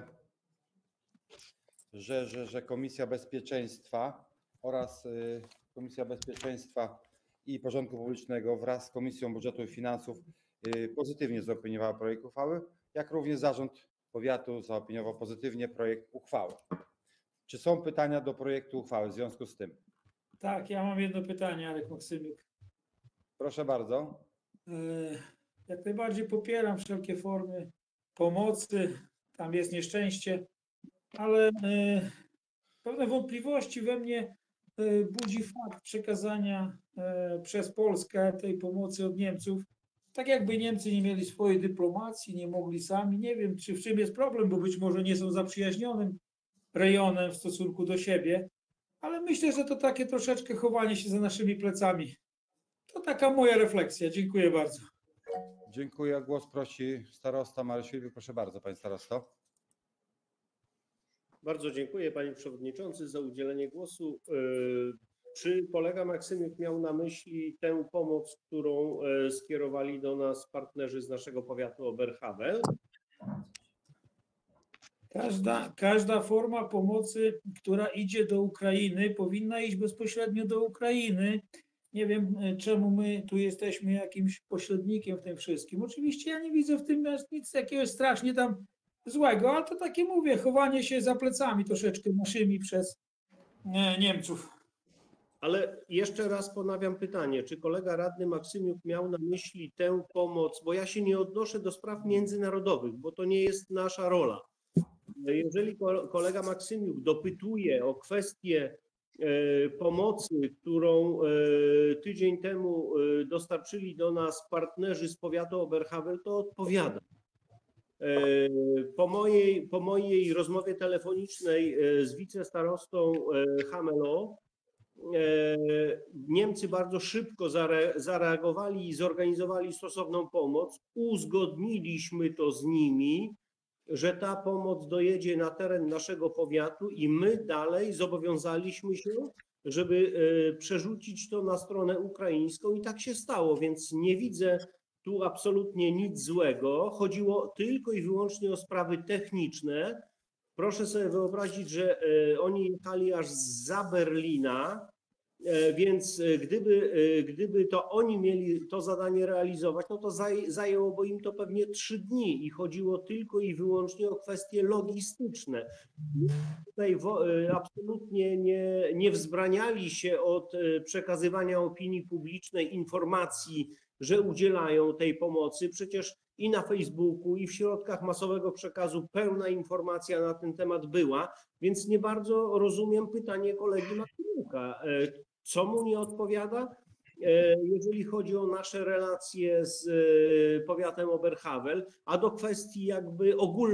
że Komisja Bezpieczeństwa oraz Komisja Bezpieczeństwa i Porządku Publicznego wraz z Komisją Budżetu i Finansów pozytywnie zaopiniowała projekt uchwały, jak również Zarząd Powiatu zaopiniował pozytywnie projekt uchwały. Czy są pytania do projektu uchwały w związku z tym? Tak, ja mam jedno pytanie, Arek Maksymiuk. Proszę bardzo. Jak najbardziej popieram wszelkie formy pomocy, tam jest nieszczęście, ale pewne wątpliwości we mnie budzi fakt przekazania przez Polskę tej pomocy od Niemców. Tak jakby Niemcy nie mieli swojej dyplomacji, nie mogli sami. Nie wiem, czy w czym jest problem, bo być może nie są zaprzyjaźnionym rejonem w stosunku do siebie, ale myślę, że to takie troszeczkę chowanie się za naszymi plecami. To taka moja refleksja. Dziękuję bardzo. Dziękuję. O głos prosi starosta Mariusz Filip. Proszę bardzo, panie starosto. Bardzo dziękuję panie przewodniczący za udzielenie głosu. Czy kolega Maksymiuk miał na myśli tę pomoc, którą skierowali do nas partnerzy z naszego powiatu Oberhavel? Każda forma pomocy, która idzie do Ukrainy, powinna iść bezpośrednio do Ukrainy. Nie wiem, czemu my tu jesteśmy jakimś pośrednikiem w tym wszystkim. Oczywiście ja nie widzę w tym nic jakiegoś strasznie tam złego, ale to takie mówię, chowanie się za plecami troszeczkę naszymi przez Niemców. Ale jeszcze raz ponawiam pytanie, czy kolega radny Maksymiuk miał na myśli tę pomoc, bo ja się nie odnoszę do spraw międzynarodowych, bo to nie jest nasza rola. Jeżeli kolega Maksymiuk dopytuje o kwestię pomocy, którą tydzień temu dostarczyli do nas partnerzy z powiatu Oberhavel, to odpowiadam. Po mojej rozmowie telefonicznej z wicestarostą Hamelo, Niemcy bardzo szybko zareagowali i zorganizowali stosowną pomoc. Uzgodniliśmy to z nimi, że ta pomoc dojedzie na teren naszego powiatu i my dalej zobowiązaliśmy się, żeby przerzucić to na stronę ukraińską i tak się stało, więc nie widzę tu absolutnie nic złego. Chodziło tylko i wyłącznie o sprawy techniczne. Proszę sobie wyobrazić, że oni jechali aż zza Berlina, więc gdyby to oni mieli to zadanie realizować, no to zajęłoby im to pewnie 3 dni i chodziło tylko i wyłącznie o kwestie logistyczne. Tutaj absolutnie nie wzbraniali się od przekazywania opinii publicznej informacji, że udzielają tej pomocy. Przecież i na Facebooku, i w środkach masowego przekazu pełna informacja na ten temat była, więc nie bardzo rozumiem pytanie kolegi Maksymiuka. Co mu nie odpowiada? Jeżeli chodzi o nasze relacje z powiatem Oberhavel, a do kwestii jakby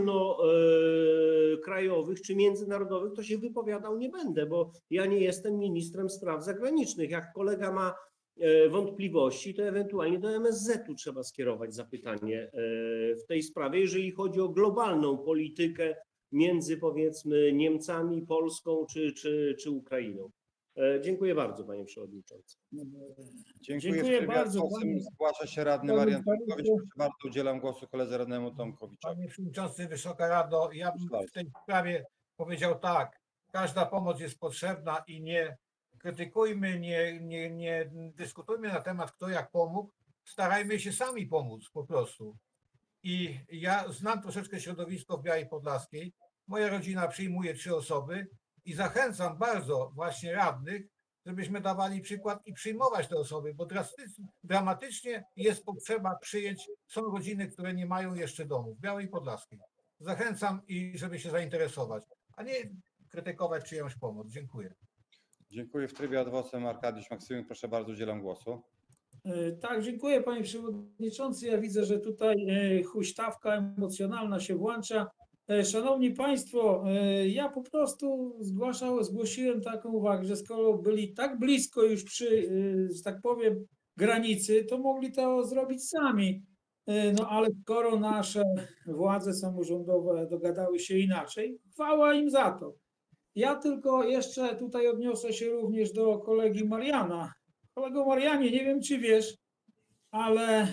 ogólnokrajowych czy międzynarodowych, to się wypowiadał nie będę, bo ja nie jestem ministrem spraw zagranicznych. Jak kolega ma wątpliwości, to ewentualnie do MSZ-u trzeba skierować zapytanie w tej sprawie, jeżeli chodzi o globalną politykę między, powiedzmy, Niemcami, Polską czy Ukrainą. Dziękuję bardzo, panie przewodniczący. Dziękuję bardzo. Zgłasza się radny Marian Tomkowicz. Proszę bardzo, udzielam głosu koledze radnemu Tomkowiczowi. Panie przewodniczący, Wysoka Rado, ja bym w tej sprawie powiedział tak. Każda pomoc jest potrzebna i nie krytykujmy, nie dyskutujmy na temat, kto jak pomógł. Starajmy się sami pomóc po prostu. I ja znam troszeczkę środowisko w Białej Podlaskiej. Moja rodzina przyjmuje 3 osoby i zachęcam bardzo właśnie radnych, żebyśmy dawali przykład i przyjmować te osoby, bo dramatycznie jest potrzeba przyjąć. Są rodziny, które nie mają jeszcze domu w Białej Podlaskiej. Zachęcam i żeby się zainteresować, a nie krytykować czyjąś pomoc. Dziękuję. Dziękuję. W trybie ad vocem Arkadiusz Maksymiuk. Proszę bardzo, udzielam głosu. Tak, dziękuję panie przewodniczący. Ja widzę, że tutaj huśtawka emocjonalna się włącza. Szanowni państwo, ja po prostu zgłosiłem taką uwagę, że skoro byli tak blisko już przy, że tak powiem, granicy, to mogli to zrobić sami. No ale skoro nasze władze samorządowe dogadały się inaczej, chwała im za to. Ja tylko jeszcze tutaj odniosę się również do kolegi Mariana. Kolego Marianie, nie wiem, czy wiesz, ale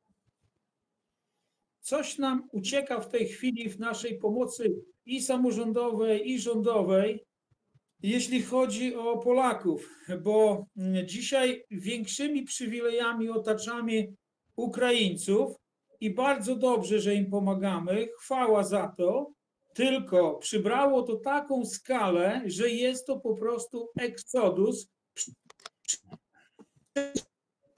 coś nam ucieka w tej chwili w naszej pomocy i samorządowej, i rządowej, jeśli chodzi o Polaków, bo dzisiaj większymi przywilejami otaczamy Ukraińców i bardzo dobrze, że im pomagamy, chwała za to, tylko przybrało to taką skalę, że jest to po prostu eksodus.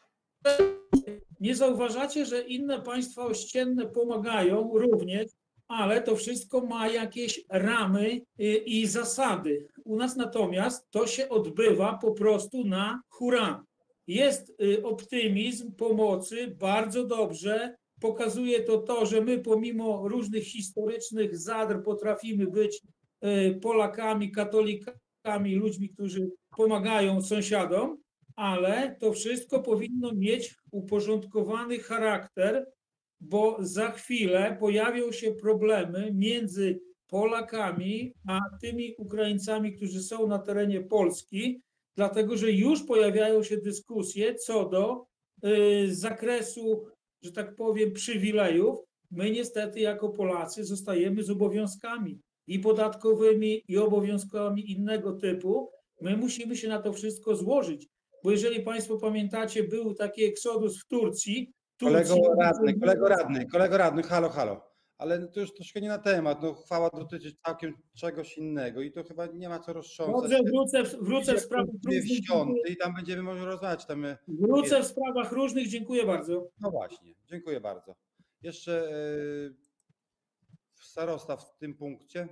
Nie zauważacie, że inne państwa ościenne pomagają również, ale to wszystko ma jakieś ramy i zasady. U nas natomiast to się odbywa po prostu na hura. Jest optymizm pomocy, bardzo dobrze. Pokazuje to, że my pomimo różnych historycznych zadr potrafimy być Polakami, katolikami, ludźmi, którzy pomagają sąsiadom, ale to wszystko powinno mieć uporządkowany charakter, bo za chwilę pojawią się problemy między Polakami a tymi Ukraińcami, którzy są na terenie Polski, dlatego że już pojawiają się dyskusje co do zakresu, że tak powiem, przywilejów. My niestety jako Polacy zostajemy z obowiązkami i podatkowymi, i obowiązkami innego typu. My musimy się na to wszystko złożyć, bo jeżeli Państwo pamiętacie, był taki eksodus w Turcji. Kolego radny, halo. Ale to już troszkę nie na temat. No, uchwała dotyczy całkiem czegoś innego i to chyba nie ma co roztrząsać. Dobrze, wrócę w sprawach różnych. I tam będziemy mogli rozmawiać. Wrócę w sprawach różnych, dziękuję bardzo. No właśnie, dziękuję bardzo. Jeszcze starosta w tym punkcie.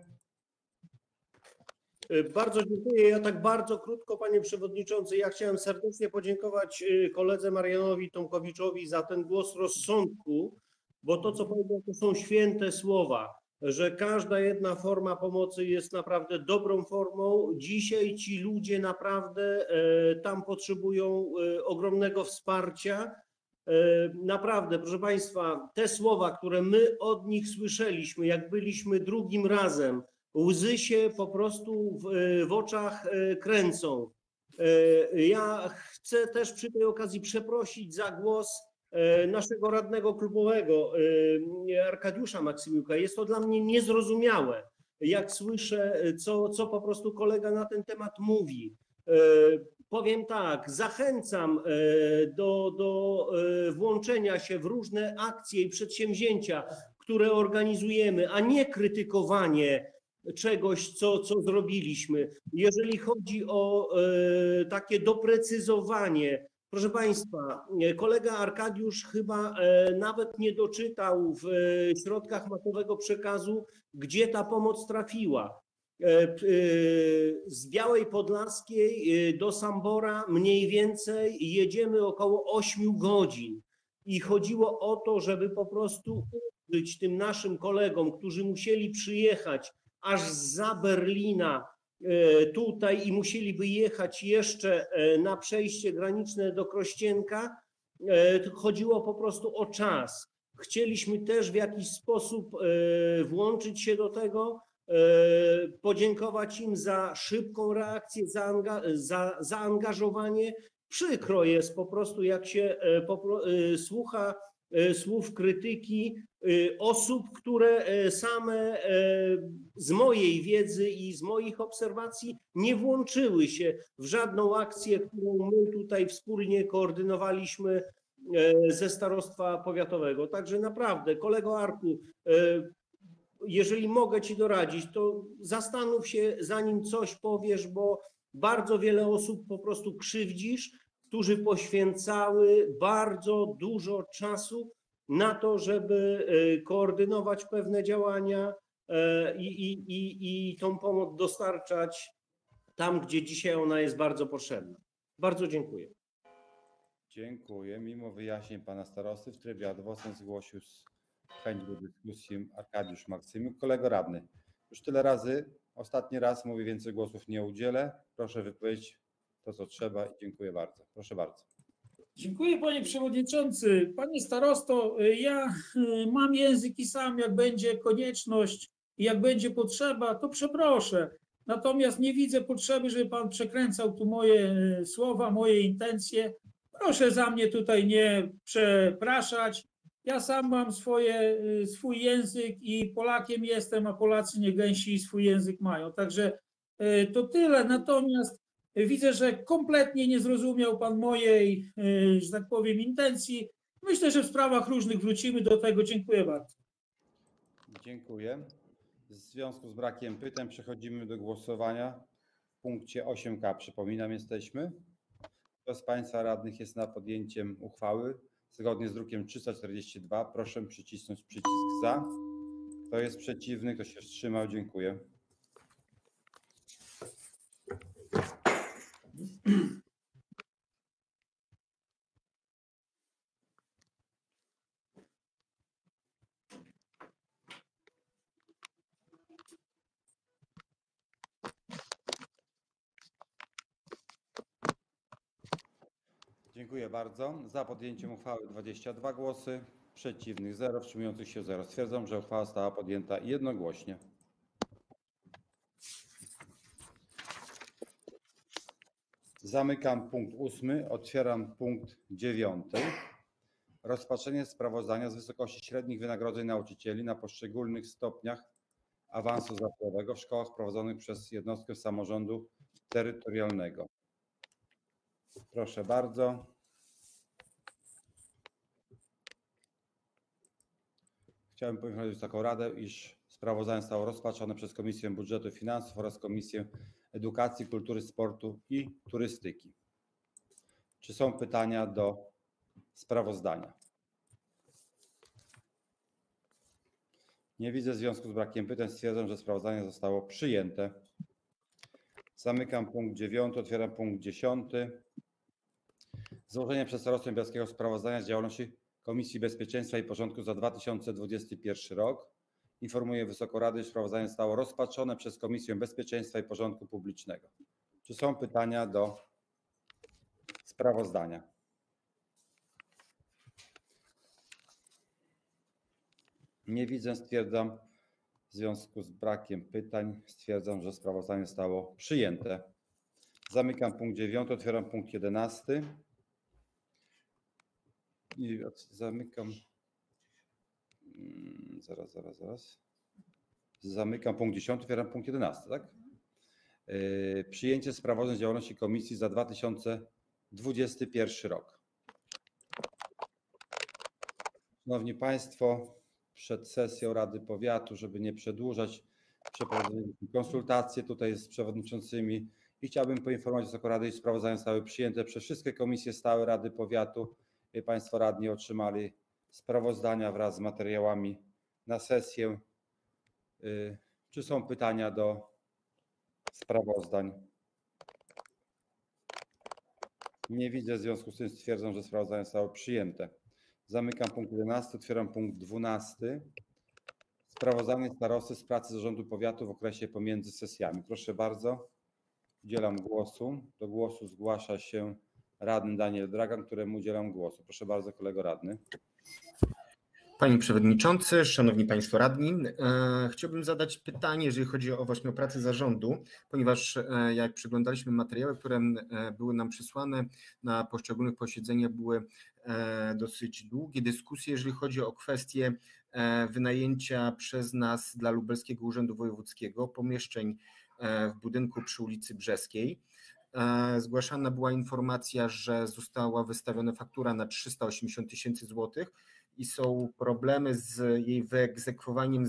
Bardzo dziękuję. Ja tak bardzo krótko, panie przewodniczący. Ja chciałem serdecznie podziękować koledze Marianowi Tomkowiczowi za ten głos rozsądku, bo to, co powiedział, to są święte słowa, że każda jedna forma pomocy jest naprawdę dobrą formą. Dzisiaj ci ludzie naprawdę tam potrzebują ogromnego wsparcia. Naprawdę, proszę państwa, te słowa, które my od nich słyszeliśmy, jak byliśmy drugim razem, łzy się po prostu w oczach kręcą. Ja chcę też przy tej okazji przeprosić za głos naszego radnego klubowego Arkadiusza Maksymiuka. Jest to dla mnie niezrozumiałe, jak słyszę, co po prostu kolega na ten temat mówi. Powiem tak, zachęcam do włączenia się w różne akcje i przedsięwzięcia, które organizujemy, a nie krytykowanie czegoś, co zrobiliśmy. Jeżeli chodzi o takie doprecyzowanie, proszę państwa, kolega Arkadiusz chyba nawet nie doczytał w środkach masowego przekazu, gdzie ta pomoc trafiła. Z Białej Podlaskiej do Sambora mniej więcej jedziemy około 8 godzin i chodziło o to, żeby po prostu ulżyć tym naszym kolegom, którzy musieli przyjechać aż zza Berlina tutaj i musieliby jechać jeszcze na przejście graniczne do Krościenka. Chodziło po prostu o czas. Chcieliśmy też w jakiś sposób włączyć się do tego, podziękować im za szybką reakcję, za zaangażowanie. Przykro jest po prostu, jak się słucha słów krytyki osób, które same z mojej wiedzy i z moich obserwacji nie włączyły się w żadną akcję, którą my tutaj wspólnie koordynowaliśmy ze starostwa powiatowego. Także naprawdę, kolego Arku, jeżeli mogę ci doradzić, to zastanów się, zanim coś powiesz, bo bardzo wiele osób po prostu krzywdzisz, którzy poświęcały bardzo dużo czasu na to, żeby koordynować pewne działania i tą pomoc dostarczać tam, gdzie dzisiaj ona jest bardzo potrzebna. Bardzo dziękuję. Dziękuję. Mimo wyjaśnień pana starosty w trybie ad vocem zgłosił chęć do dyskusji Arkadiusz Maksymiuk. Kolego radny, już tyle razy, ostatni raz mówię, więcej głosów nie udzielę. Proszę wypowiedzieć to, co trzeba i dziękuję bardzo. Proszę bardzo. Dziękuję panie przewodniczący. Panie starosto, ja mam język i sam, jak będzie konieczność i jak będzie potrzeba, to przeproszę. Natomiast nie widzę potrzeby, żeby pan przekręcał tu moje słowa, moje intencje. Proszę za mnie tutaj nie przepraszać. Ja sam mam swój język i Polakiem jestem, a Polacy nie gęsi i swój język mają. Także to tyle. Natomiast widzę, że kompletnie nie zrozumiał pan mojej, że tak powiem, intencji. Myślę, że w sprawach różnych wrócimy do tego. Dziękuję bardzo. Dziękuję. W związku z brakiem pytań przechodzimy do głosowania w punkcie 8K. Przypominam, jesteśmy. Kto z państwa radnych jest na podjęciem uchwały zgodnie z drukiem 342? Proszę przycisnąć przycisk za. Kto jest przeciwny? Kto się wstrzymał? Dziękuję. Dziękuję bardzo. Za podjęciem uchwały 22 głosy, przeciwnych 0, wstrzymujących się 0. Stwierdzam, że uchwała została podjęta jednogłośnie. Zamykam punkt 8. Otwieram punkt 9. Rozpatrzenie sprawozdania z wysokości średnich wynagrodzeń nauczycieli na poszczególnych stopniach awansu zawodowego w szkołach prowadzonych przez jednostkę samorządu terytorialnego. Proszę bardzo. Chciałbym poinformować Wysoką Radę, iż sprawozdanie zostało rozpatrzone przez Komisję Budżetu i Finansów oraz Komisję Edukacji, Kultury, Sportu i Turystyki. Czy są pytania do sprawozdania? Nie widzę. W związku z brakiem pytań stwierdzam, że sprawozdanie zostało przyjęte. Zamykam punkt 9. Otwieram punkt 10. Złożenie przez starostę bielskiego sprawozdania z działalności Komisji Bezpieczeństwa i Porządku za 2021 rok. Informuję Wysoką Radę, że sprawozdanie zostało rozpatrzone przez Komisję Bezpieczeństwa i Porządku Publicznego. Czy są pytania do sprawozdania? Nie widzę. Stwierdzam, w związku z brakiem pytań, stwierdzam, że sprawozdanie zostało przyjęte. Zamykam punkt 9. Otwieram punkt 11. I zamykam. Zaraz. Zamykam punkt 10, otwieram punkt 11, tak? Przyjęcie sprawozdań z działalności komisji za 2021 rok. Szanowni Państwo, przed sesją Rady Powiatu, żeby nie przedłużać, przeprowadziliśmy konsultacje tutaj z przewodniczącymi i chciałbym poinformować Wysoką Radę, iż sprawozdania zostały przyjęte przez wszystkie komisje stałe Rady Powiatu. Państwo radni otrzymali sprawozdania wraz z materiałami na sesję. Czy są pytania do sprawozdań? Nie widzę, w związku z tym stwierdzam, że sprawozdanie zostało przyjęte. Zamykam punkt 11, otwieram punkt 12. Sprawozdanie starosty z pracy zarządu powiatu w okresie pomiędzy sesjami. Proszę bardzo, udzielam głosu. Do głosu zgłasza się radny Daniel Dragan, któremu udzielam głosu. Proszę bardzo, kolego radny. Panie Przewodniczący, Szanowni Państwo Radni, chciałbym zadać pytanie, jeżeli chodzi o właśnie o pracę zarządu, ponieważ jak przeglądaliśmy materiały, które były nam przysłane na poszczególnych posiedzeniach, były dosyć długie dyskusje, jeżeli chodzi o kwestię wynajęcia przez nas dla Lubelskiego Urzędu Wojewódzkiego pomieszczeń w budynku przy ulicy Brzeskiej. Zgłaszana była informacja, że została wystawiona faktura na 380 000 złotych i są problemy z jej wyegzekwowaniem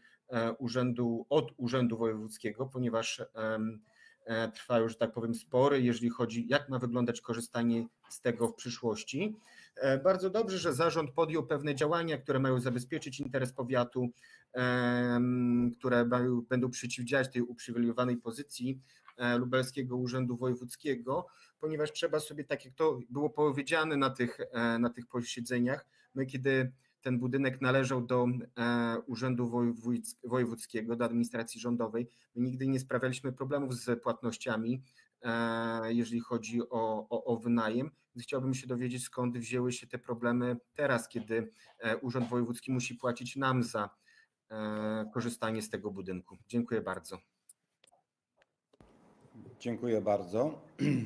od Urzędu Wojewódzkiego, ponieważ trwają, że tak powiem, spory, jeżeli chodzi, jak ma wyglądać korzystanie z tego w przyszłości. Bardzo dobrze, że zarząd podjął pewne działania, które mają zabezpieczyć interes powiatu, które będą przeciwdziałać tej uprzywilejowanej pozycji Lubelskiego Urzędu Wojewódzkiego, ponieważ trzeba sobie, tak jak to było powiedziane na tych posiedzeniach, my kiedy ten budynek należał do Urzędu Wojewódzkiego, do administracji rządowej, my nigdy nie sprawialiśmy problemów z płatnościami, jeżeli chodzi o wynajem. Więc chciałbym się dowiedzieć, skąd wzięły się te problemy teraz, kiedy Urząd Wojewódzki musi płacić nam za korzystanie z tego budynku. Dziękuję bardzo. Dziękuję bardzo.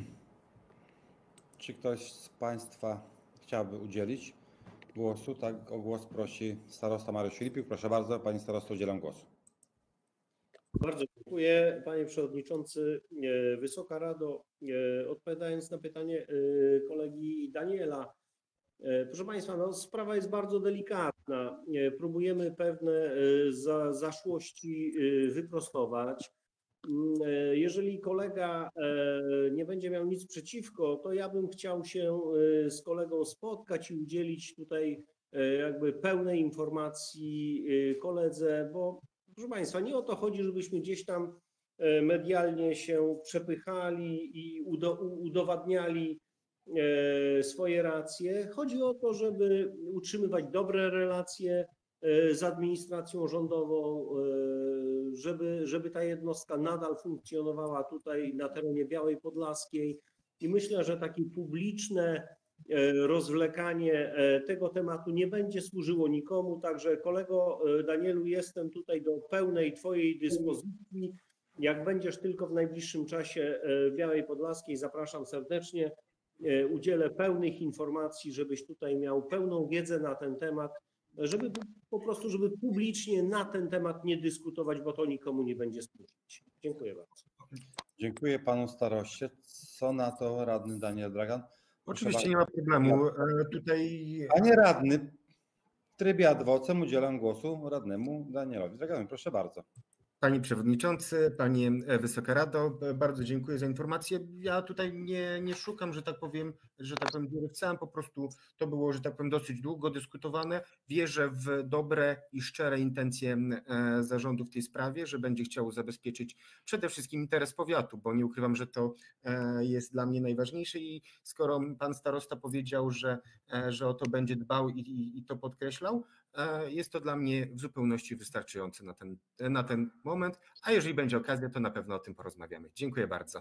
Czy ktoś z Państwa chciałby udzielić głosu? Tak, o głos prosi starosta Mariusz Filipiuk. Proszę bardzo, Pani starosto, udzielam głosu. Bardzo dziękuję, Panie Przewodniczący. Wysoka Rado, odpowiadając na pytanie kolegi Daniela, proszę Państwa, no, sprawa jest bardzo delikatna. Próbujemy pewne zaszłości wyprostować. Jeżeli kolega nie będzie miał nic przeciwko, to ja bym chciał się z kolegą spotkać i udzielić tutaj jakby pełnej informacji koledze, bo proszę Państwa, nie o to chodzi, żebyśmy gdzieś tam medialnie się przepychali i udowadniali swoje racje. Chodzi o to, żeby utrzymywać dobre relacje z administracją rządową, żeby ta jednostka nadal funkcjonowała tutaj na terenie Białej Podlaskiej i myślę, że takie publiczne rozwlekanie tego tematu nie będzie służyło nikomu, także kolego Danielu, jestem tutaj do pełnej Twojej dyspozycji. Jak będziesz tylko w najbliższym czasie w Białej Podlaskiej, zapraszam serdecznie, udzielę pełnych informacji, żebyś tutaj miał pełną wiedzę na ten temat, żeby po prostu, żeby publicznie na ten temat nie dyskutować, bo to nikomu nie będzie służyć. Dziękuję bardzo. Dziękuję panu staroście. Co na to radny Daniel Dragan? Oczywiście nie ma problemu. Tutaj... Panie radny, w trybie ad vocem udzielam głosu radnemu Danielowi Draganowi. Proszę bardzo. Panie Przewodniczący, Panie Wysoka Rado, bardzo dziękuję za informację. Ja tutaj nie szukam, że tak powiem, dziury w całym, po prostu to było, że tak powiem, dosyć długo dyskutowane. Wierzę w dobre i szczere intencje zarządu w tej sprawie, że będzie chciał zabezpieczyć przede wszystkim interes powiatu, bo nie ukrywam, że to jest dla mnie najważniejsze i skoro pan starosta powiedział, że o to będzie dbał i to podkreślał, jest to dla mnie w zupełności wystarczające na ten moment, a jeżeli będzie okazja, to na pewno o tym porozmawiamy. Dziękuję bardzo.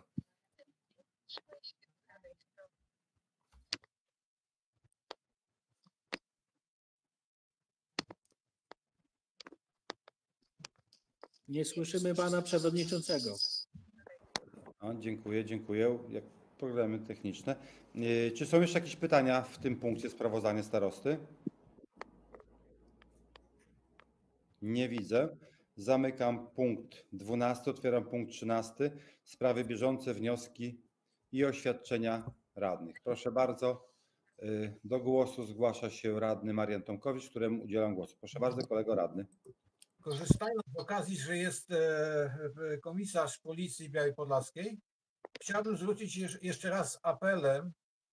Nie słyszymy pana przewodniczącego. Dziękuję. Problemy techniczne. Czy są jeszcze jakieś pytania w tym punkcie sprawozdania starosty? Nie widzę. Zamykam punkt 12, otwieram punkt 13. Sprawy bieżące, wnioski i oświadczenia radnych. Proszę bardzo, do głosu zgłasza się radny Marian Tomkowicz, któremu udzielam głosu. Proszę bardzo, kolego radny. Korzystając z okazji, że jest komisarz Policji Białej Podlaskiej, chciałbym zwrócić jeszcze raz apelem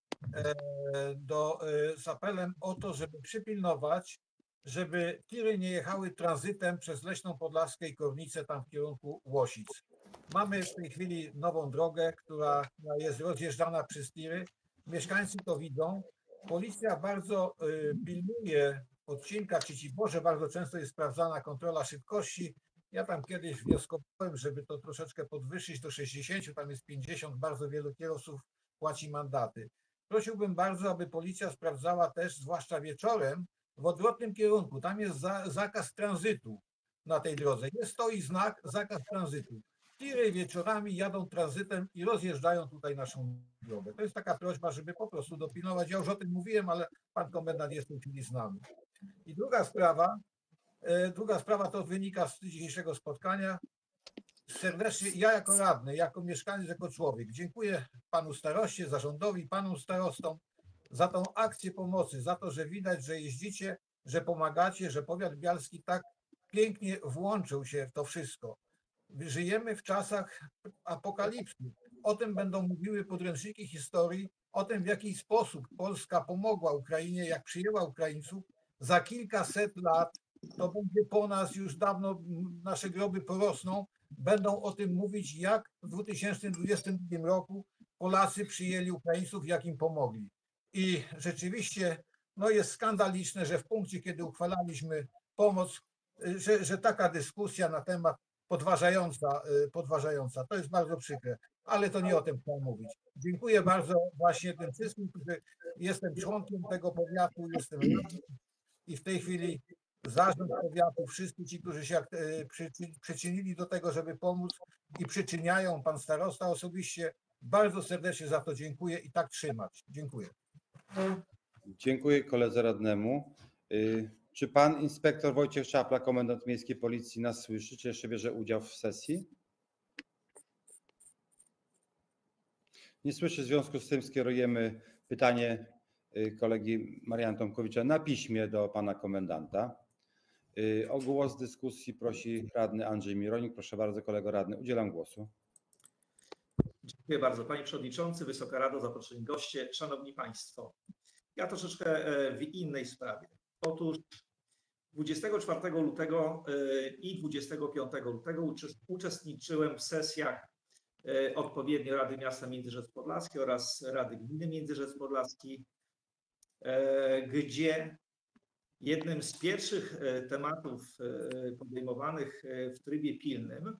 z apelem o to, żeby przypilnować, żeby tiry nie jechały tranzytem przez Leśną Podlaskę i Kornicę tam w kierunku Łosic. Mamy w tej chwili nową drogę, która jest rozjeżdżana przez tiry. Mieszkańcy to widzą. Policja bardzo pilnuje odcinka Czyciborze, bardzo często jest sprawdzana kontrola szybkości. Ja tam kiedyś wnioskowałem, żeby to troszeczkę podwyższyć do 60, tam jest 50, bardzo wielu kierowców płaci mandaty. Prosiłbym bardzo, aby policja sprawdzała też, zwłaszcza wieczorem, w odwrotnym kierunku. Tam jest zakaz tranzytu na tej drodze. Jest stoi znak zakaz tranzytu. Tiry wieczorami jadą tranzytem i rozjeżdżają tutaj naszą drogę. To jest taka prośba, żeby po prostu dopilnować. Ja już o tym mówiłem, ale pan komendant jest w tej chwili z nami. I druga sprawa to wynika z dzisiejszego spotkania. Serdecznie ja jako radny, jako mieszkaniec, jako człowiek dziękuję panu staroście, zarządowi, panom starostom za tą akcję pomocy, za to, że widać, że jeździcie, że pomagacie, że powiat bialski tak pięknie włączył się w to wszystko. Żyjemy w czasach apokalipsy. O tym będą mówiły podręczniki historii, o tym, w jaki sposób Polska pomogła Ukrainie, jak przyjęła Ukraińców. Za kilkaset lat, to będzie po nas, już dawno nasze groby porosną, będą o tym mówić, jak w 2022 roku Polacy przyjęli Ukraińców, jak im pomogli. I rzeczywiście jest skandaliczne, że w punkcie, kiedy uchwalaliśmy pomoc, że taka dyskusja na temat podważająca, to jest bardzo przykre, ale to nie o tym chcę mówić. Dziękuję bardzo właśnie tym wszystkim, którzy jestem członkiem tego powiatu, jestem radnym i w tej chwili zarząd powiatu, wszyscy ci, którzy się przyczynili do tego, żeby pomóc i przyczyniają, pan starosta osobiście, bardzo serdecznie za to dziękuję i tak trzymać. Dziękuję. Dziękuję koledze radnemu. Czy pan inspektor Wojciech Czapla, komendant miejskiej policji nas słyszy, czy jeszcze bierze udział w sesji? Nie słyszy, w związku z tym skierujemy pytanie kolegi Mariana Tomkowicza na piśmie do pana komendanta. O głos dyskusji prosi radny Andrzej Mironik. Proszę bardzo, kolego radny, udzielam głosu. Dziękuję bardzo. Panie Przewodniczący, Wysoka Rado, zaproszeni goście, Szanowni Państwo. Ja troszeczkę w innej sprawie. Otóż 24 lutego i 25 lutego uczestniczyłem w sesjach odpowiednio Rady Miasta Międzyrzec Podlaski oraz Rady Gminy Międzyrzec Podlaski, gdzie jednym z pierwszych tematów podejmowanych w trybie pilnym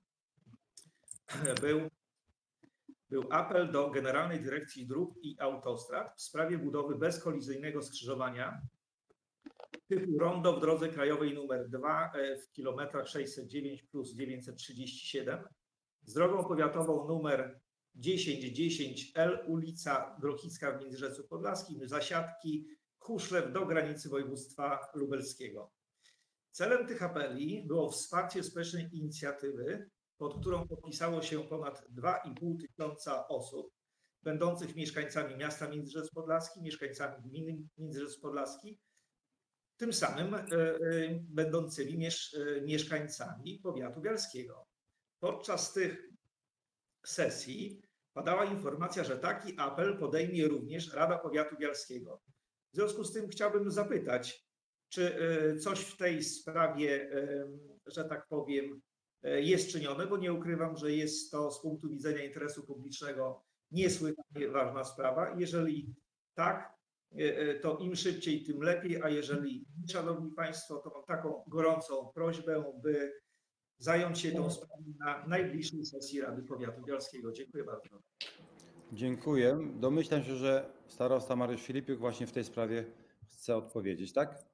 był apel do Generalnej Dyrekcji Dróg i Autostrad w sprawie budowy bezkolizyjnego skrzyżowania typu rondo w drodze krajowej nr 2 w kilometrach 609 plus 937 z drogą powiatową nr 1010L ulica Grochicka w Międzyrzecu Podlaskim, Zasiadki, Chuszlew do granicy województwa lubelskiego. Celem tych apeli było wsparcie społecznej inicjatywy, pod którą podpisało się ponad 2,5 tysiąca osób, będących mieszkańcami miasta Międzyrzec Podlaski, mieszkańcami gminy Międzyrzec Podlaski, tym samym będącymi mieszkańcami powiatu bialskiego. Podczas tych sesji padała informacja, że taki apel podejmie również Rada Powiatu Bialskiego. W związku z tym chciałbym zapytać, czy coś w tej sprawie, że tak powiem, jest czynione, bo nie ukrywam, że jest to z punktu widzenia interesu publicznego niesłychanie ważna sprawa. Jeżeli tak, to im szybciej, tym lepiej, a jeżeli nie, szanowni państwo, to mam taką gorącą prośbę, by zająć się tą sprawą na najbliższej sesji Rady Powiatu Bialskiego. Dziękuję bardzo. Dziękuję. Domyślam się, że starosta Mariusz Filipiuk właśnie w tej sprawie chce odpowiedzieć, tak?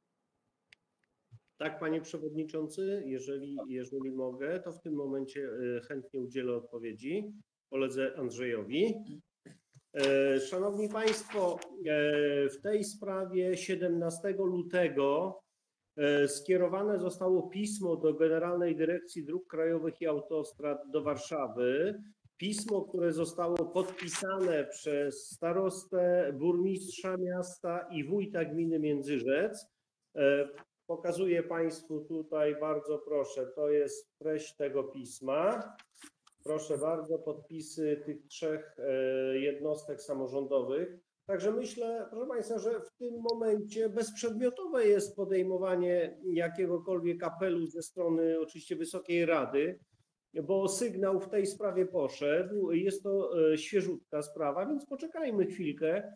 Tak, panie przewodniczący, jeżeli mogę, to w tym momencie chętnie udzielę odpowiedzi koledze Andrzejowi. Szanowni państwo, w tej sprawie 17 lutego skierowane zostało pismo do Generalnej Dyrekcji Dróg Krajowych i Autostrad do Warszawy. Pismo, które zostało podpisane przez starostę, burmistrza miasta i wójta gminy Międzyrzec. Pokazuję państwu tutaj, bardzo proszę, to jest treść tego pisma. Proszę bardzo, podpisy tych trzech jednostek samorządowych. Także myślę, proszę państwa, że w tym momencie bezprzedmiotowe jest podejmowanie jakiegokolwiek apelu ze strony oczywiście Wysokiej Rady, bo sygnał w tej sprawie poszedł. Jest to świeżutka sprawa, więc poczekajmy chwilkę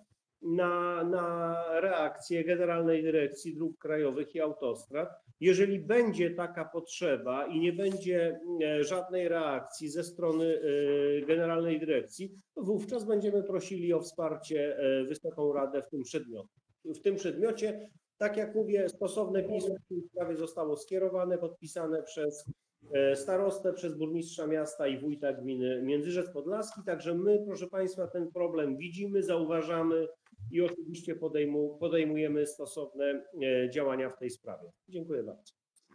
na reakcję Generalnej Dyrekcji Dróg Krajowych i Autostrad. Jeżeli będzie taka potrzeba i nie będzie żadnej reakcji ze strony Generalnej Dyrekcji, to wówczas będziemy prosili o wsparcie Wysoką Radę w tym przedmiocie. Tak jak mówię, stosowne pismo w tej sprawie zostało skierowane, podpisane przez starostę, przez burmistrza miasta i wójta gminy Międzyrzec Podlaski. Także my, proszę państwa, ten problem widzimy, zauważamy i oczywiście podejmujemy stosowne działania w tej sprawie. Dziękuję bardzo.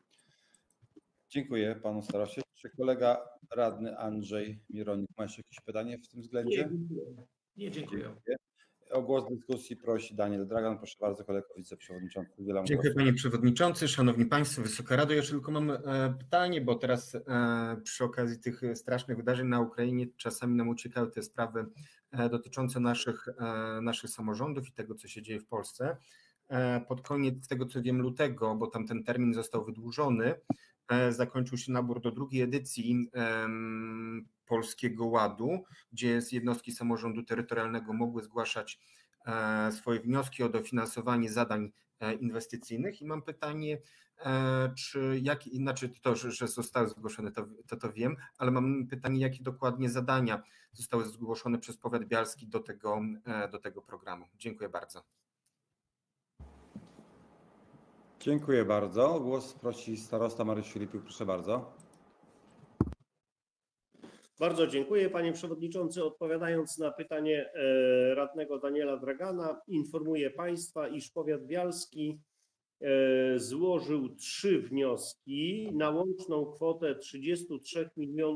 Dziękuję panu staroście. Czy kolega radny Andrzej Mironik ma jeszcze jakieś pytanie w tym względzie? Nie, dziękuję. O głos w dyskusji prosi Daniel Dragan. Proszę bardzo, kolego wiceprzewodniczący. Udzielam Dziękuję głosu. panie przewodniczący, szanowni państwo, Wysoka Rado. Ja tylko mam pytanie, bo teraz przy okazji tych strasznych wydarzeń na Ukrainie czasami nam uciekały te sprawy dotyczące naszych samorządów i tego, co się dzieje w Polsce. Pod koniec tego, co wiem, lutego, bo tam ten termin został wydłużony, zakończył się nabór do drugiej edycji Polskiego Ładu, gdzie jednostki samorządu terytorialnego mogły zgłaszać swoje wnioski o dofinansowanie zadań inwestycyjnych i mam pytanie, że zostały zgłoszone, to wiem, ale mam pytanie, jakie dokładnie zadania zostały zgłoszone przez powiat bialski do tego programu. Dziękuję bardzo. Dziękuję bardzo. Głos prosi starosta Mariusz Filipiuk. Proszę bardzo. Bardzo dziękuję, panie przewodniczący. Odpowiadając na pytanie radnego Daniela Dragana, informuję państwa, iż powiat bialski złożył 3 wnioski na łączną kwotę 33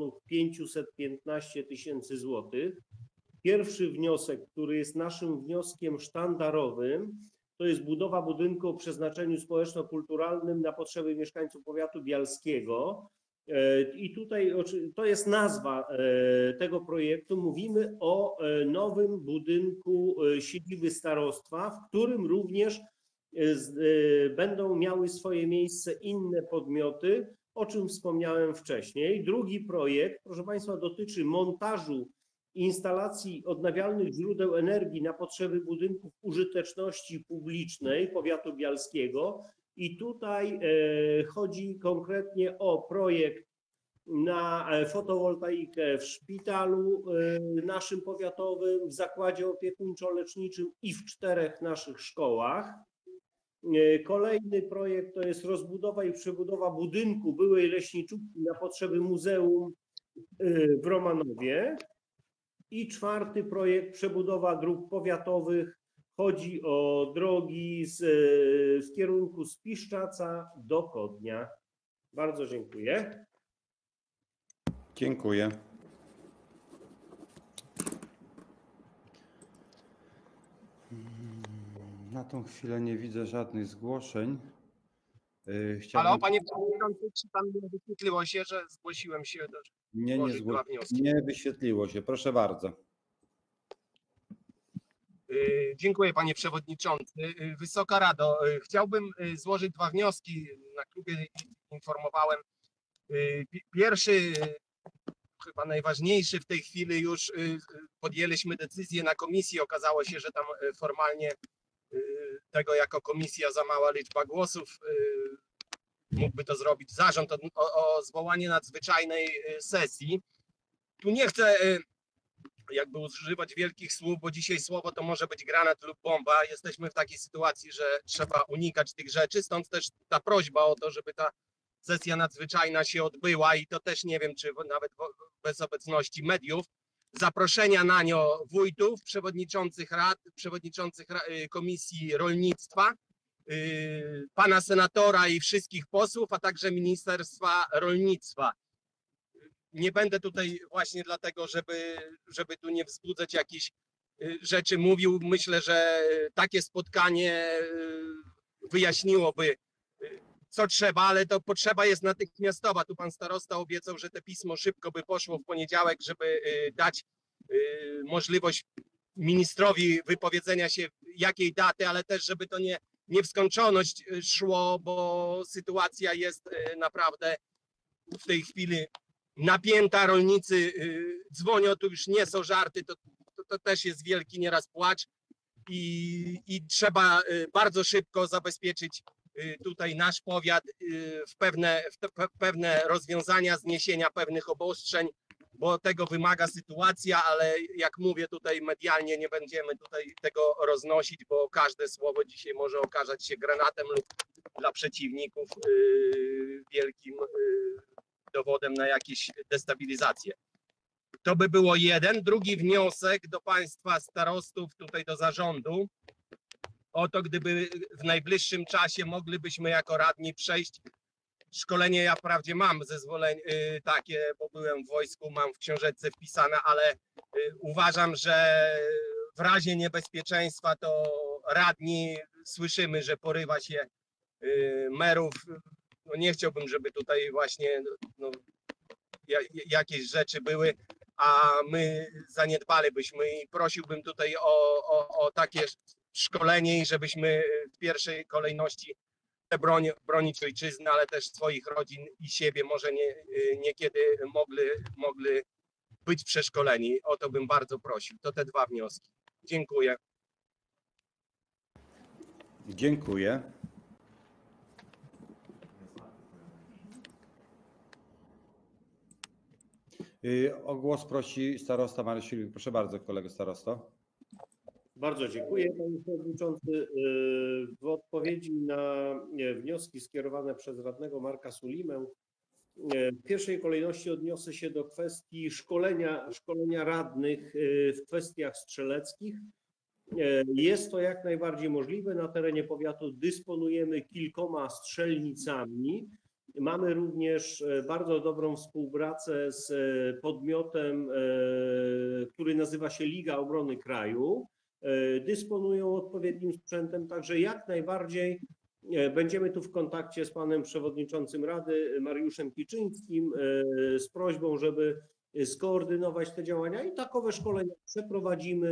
515 000 złotych. Pierwszy wniosek, który jest naszym wnioskiem sztandarowym, to jest budowa budynku o przeznaczeniu społeczno-kulturalnym na potrzeby mieszkańców powiatu bialskiego. I tutaj to jest nazwa tego projektu. Mówimy o nowym budynku siedziby starostwa, w którym również będą miały swoje miejsce inne podmioty, o czym wspomniałem wcześniej. Drugi projekt, proszę Państwa, dotyczy montażu instalacji odnawialnych źródeł energii na potrzeby budynków użyteczności publicznej powiatu bialskiego. I tutaj chodzi konkretnie o projekt na fotowoltaikę w szpitalu naszym powiatowym, w zakładzie opiekuńczo-leczniczym i w 4 naszych szkołach. Kolejny projekt to jest rozbudowa i przebudowa budynku byłej leśniczówki na potrzeby muzeum w Romanowie. I 4 projekt przebudowa dróg powiatowych. Chodzi o drogi w kierunku z Piszczaca do Kodnia. Bardzo dziękuję. Dziękuję. Na tą chwilę nie widzę żadnych zgłoszeń. Ale panie przewodniczący, czy pan nie wyświetliło się, że zgłosiłem się do Nie wyświetliło się. Proszę bardzo. Dziękuję panie przewodniczący. Wysoka Rado, chciałbym złożyć 2 wnioski. Na klubie informowałem. Pierwszy, chyba najważniejszy w tej chwili, już podjęliśmy decyzję na komisji. Okazało się, że tam formalnie tego jako komisja za mała liczba głosów. Mógłby to zrobić zarząd o zwołanie nadzwyczajnej sesji. Tu nie chcę jakby używać wielkich słów, bo dzisiaj słowo to może być granat lub bomba. Jesteśmy w takiej sytuacji, że trzeba unikać tych rzeczy, stąd też ta prośba o to, żeby ta sesja nadzwyczajna się odbyła i to też nie wiem, czy nawet bez obecności mediów. Zaproszenia na nią wójtów, przewodniczących rad, przewodniczących Komisji Rolnictwa, pana senatora i wszystkich posłów, a także Ministerstwa Rolnictwa. Nie będę tutaj właśnie dlatego, żeby tu nie wzbudzać jakichś rzeczy mówił. Myślę, że takie spotkanie wyjaśniłoby, co trzeba, ale to potrzeba jest natychmiastowa. Tu pan starosta obiecał, że to pismo szybko by poszło w poniedziałek, żeby dać możliwość ministrowi wypowiedzenia się jakiej daty, ale też żeby to nie w skończoność szło, bo sytuacja jest naprawdę w tej chwili napięta. Rolnicy dzwonią, to już nie są żarty, to też jest wielki nieraz płacz i trzeba bardzo szybko zabezpieczyć tutaj nasz powiat w pewne rozwiązania, zniesienia pewnych obostrzeń, bo tego wymaga sytuacja, ale jak mówię tutaj medialnie nie będziemy tutaj tego roznosić, bo każde słowo dzisiaj może okazać się granatem lub dla przeciwników wielkim dowodem na jakieś destabilizację. To by było jeden. Drugi wniosek do państwa starostów, tutaj do zarządu, o to, gdyby w najbliższym czasie moglibyśmy jako radni przejść szkolenie. Ja wprawdzie mam zezwolenie takie, bo byłem w wojsku, mam w książeczce wpisane, ale uważam, że w razie niebezpieczeństwa to radni, słyszymy, że porywa się merów. No nie chciałbym, żeby tutaj właśnie jakieś rzeczy były, a my zaniedbalibyśmy i prosiłbym tutaj o takie szkolenie i żebyśmy w pierwszej kolejności bronić ojczyzny, ale też swoich rodzin i siebie może niekiedy mogli być przeszkoleni. O to bym bardzo prosił. To te 2 wnioski. Dziękuję. Dziękuję. O głos prosi starosta Mariusz Filip. Proszę bardzo, kolego starosto. Bardzo dziękuję, panie przewodniczący. W odpowiedzi na wnioski skierowane przez radnego Marka Sulimę w pierwszej kolejności odniosę się do kwestii szkolenia radnych w kwestiach strzeleckich. Jest to jak najbardziej możliwe. Na terenie powiatu dysponujemy kilkoma strzelnicami. Mamy również bardzo dobrą współpracę z podmiotem, który nazywa się Liga Obrony Kraju. Dysponują odpowiednim sprzętem, także jak najbardziej będziemy tu w kontakcie z panem przewodniczącym Rady Mariuszem Kiczyńskim z prośbą, żeby skoordynować te działania i takowe szkolenia przeprowadzimy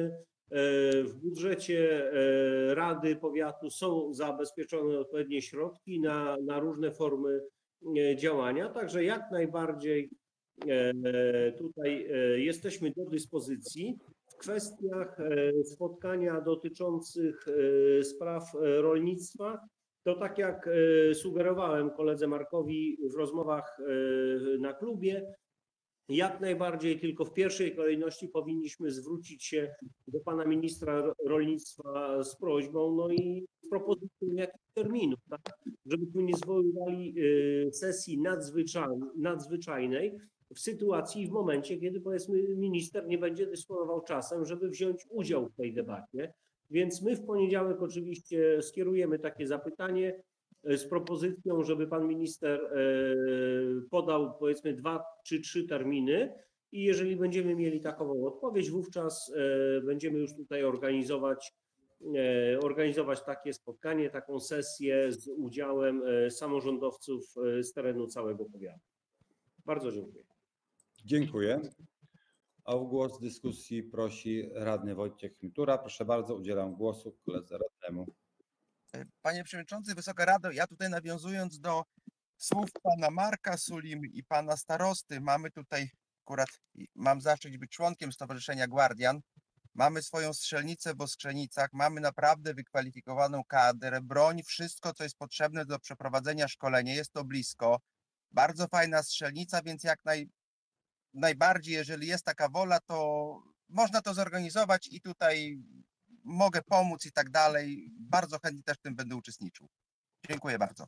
W budżecie Rady Powiatu są zabezpieczone odpowiednie środki na różne formy działania, także jak najbardziej tutaj jesteśmy do dyspozycji. W kwestiach spotkania dotyczących spraw rolnictwa, to tak jak sugerowałem koledze Markowi w rozmowach na klubie, jak najbardziej, tylko w pierwszej kolejności powinniśmy zwrócić się do pana ministra rolnictwa z prośbą, no i z propozycją jakichś terminów, tak? Żebyśmy nie zwoływali sesji nadzwyczajnej w sytuacji i w momencie, kiedy powiedzmy minister nie będzie dysponował czasem, żeby wziąć udział w tej debacie. Więc my w poniedziałek oczywiście skierujemy takie zapytanie z propozycją, żeby pan minister podał powiedzmy 2 czy 3 terminy i jeżeli będziemy mieli takową odpowiedź, wówczas będziemy już tutaj organizować takie spotkanie, taką sesję z udziałem samorządowców z terenu całego powiatu. Bardzo dziękuję. Dziękuję. A o głos w dyskusji prosi radny Wojciech Mitura. Proszę bardzo, udzielam głosu koledze radnemu. Panie Przewodniczący, Wysoka Rado, ja tutaj nawiązując do słów pana Marka Sulimy i pana starosty, mamy tutaj, akurat mam zaszczyt być członkiem Stowarzyszenia Guardian, mamy swoją strzelnicę w Oskrzenicach, mamy naprawdę wykwalifikowaną kadrę, broń, wszystko co jest potrzebne do przeprowadzenia szkolenia, jest to blisko, bardzo fajna strzelnica, więc jak najbardziej, jeżeli jest taka wola, to można to zorganizować i tutaj mogę pomóc i tak dalej. Bardzo chętnie też w tym będę uczestniczył. Dziękuję bardzo.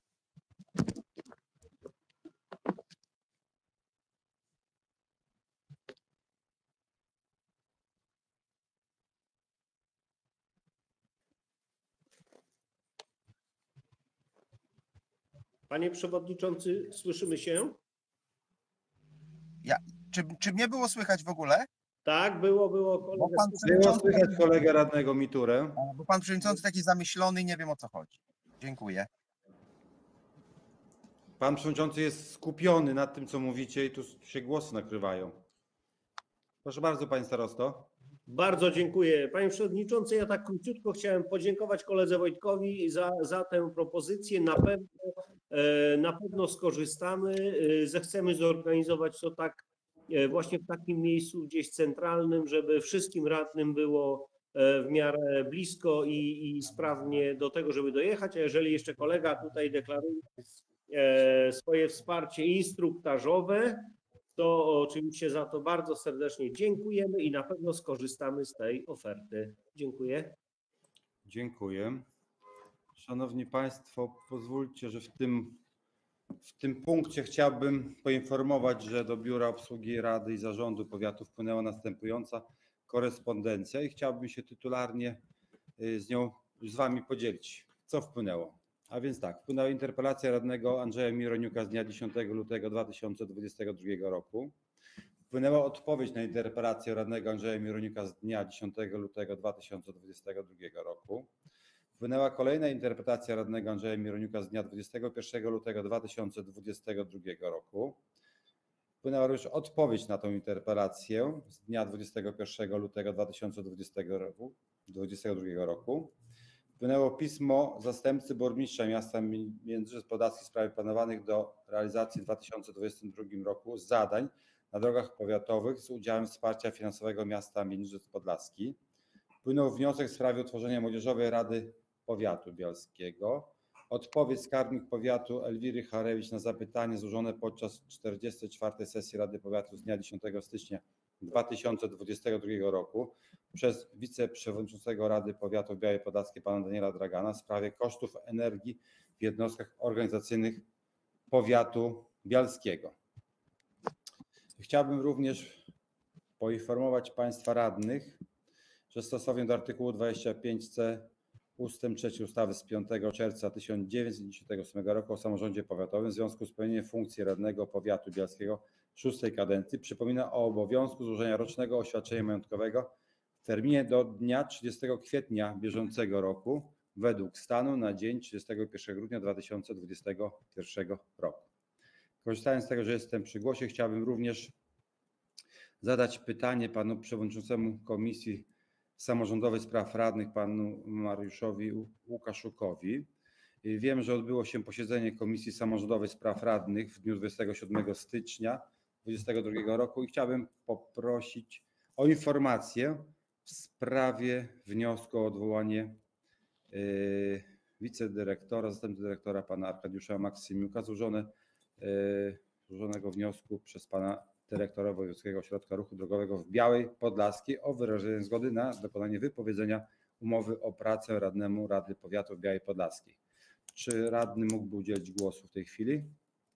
Panie Przewodniczący, słyszymy się? Czy mnie było słychać w ogóle? Tak, było. Było słychać kolegę radnego Miturę. Bo pan przewodniczący taki zamyślony, nie wiem o co chodzi. Dziękuję. Pan przewodniczący jest skupiony nad tym, co mówicie i tu się głosy nakrywają. Proszę bardzo, panie starosto. Bardzo dziękuję. Panie Przewodniczący, ja tak króciutko chciałem podziękować koledze Wojtkowi za tę propozycję. Na pewno skorzystamy. Zechcemy zorganizować to tak właśnie w takim miejscu gdzieś centralnym, żeby wszystkim radnym było w miarę blisko i sprawnie do tego, żeby dojechać. A jeżeli jeszcze kolega tutaj deklaruje swoje wsparcie instruktażowe, to oczywiście za to bardzo serdecznie dziękujemy i na pewno skorzystamy z tej oferty. Dziękuję. Dziękuję. Szanowni Państwo, pozwólcie, że w tym punkcie chciałbym poinformować, że do Biura Obsługi Rady i Zarządu Powiatu wpłynęła następująca korespondencja i chciałbym się tytularnie z Wami podzielić. Co wpłynęło? A więc tak, wpłynęła interpelacja radnego Andrzeja Mironiuka z dnia 10 lutego 2022 roku. Wpłynęła odpowiedź na interpelację radnego Andrzeja Mironiuka z dnia 10 lutego 2022 roku. Wpłynęła kolejna interpretacja radnego Andrzeja Mironiuka z dnia 21 lutego 2022 roku. Wpłynęła również odpowiedź na tę interpelację z dnia 21 lutego 2022 roku. Wpłynęło pismo zastępcy burmistrza miasta Międzyrzec Podlaski w sprawie planowanych do realizacji w 2022 roku zadań na drogach powiatowych z udziałem wsparcia finansowego miasta Międzyrzec Podlaski. Wpłynął wniosek w sprawie utworzenia Młodzieżowej Rady Powiatu Bialskiego. Odpowiedź skarbnik powiatu Elwiry Charewicz na zapytanie złożone podczas 44. sesji Rady Powiatu z dnia 10 stycznia 2022 roku przez wiceprzewodniczącego Rady Powiatu Białej Podlaskiej pana Daniela Dragana w sprawie kosztów energii w jednostkach organizacyjnych powiatu bialskiego. Chciałbym również poinformować Państwa radnych, że stosownie do artykułu 25c ustęp 3 ustawy z 5 czerwca 1998 roku o samorządzie powiatowym w związku z pełnieniem funkcji radnego powiatu bialskiego 6. kadencji przypomina o obowiązku złożenia rocznego oświadczenia majątkowego w terminie do dnia 30 kwietnia bieżącego roku według stanu na dzień 31 grudnia 2021 roku. Korzystając z tego, że jestem przy głosie, chciałbym również zadać pytanie panu przewodniczącemu Komisji Samorządowej Spraw Radnych panu Mariuszowi Łukaszukowi. Wiem, że odbyło się posiedzenie Komisji Samorządowej Spraw Radnych w dniu 27 stycznia 2022 roku i chciałbym poprosić o informację w sprawie wniosku o odwołanie wicedyrektora, zastępcy dyrektora pana Arkadiusza Maksymiuka, złożonego wniosku przez pana dyrektora Wojewódzkiego Ośrodka Ruchu Drogowego w Białej Podlaskiej o wyrażenie zgody na dokonanie wypowiedzenia umowy o pracę radnemu Rady Powiatu w Białej Podlaskiej. Czy radny mógłby udzielić głosu w tej chwili?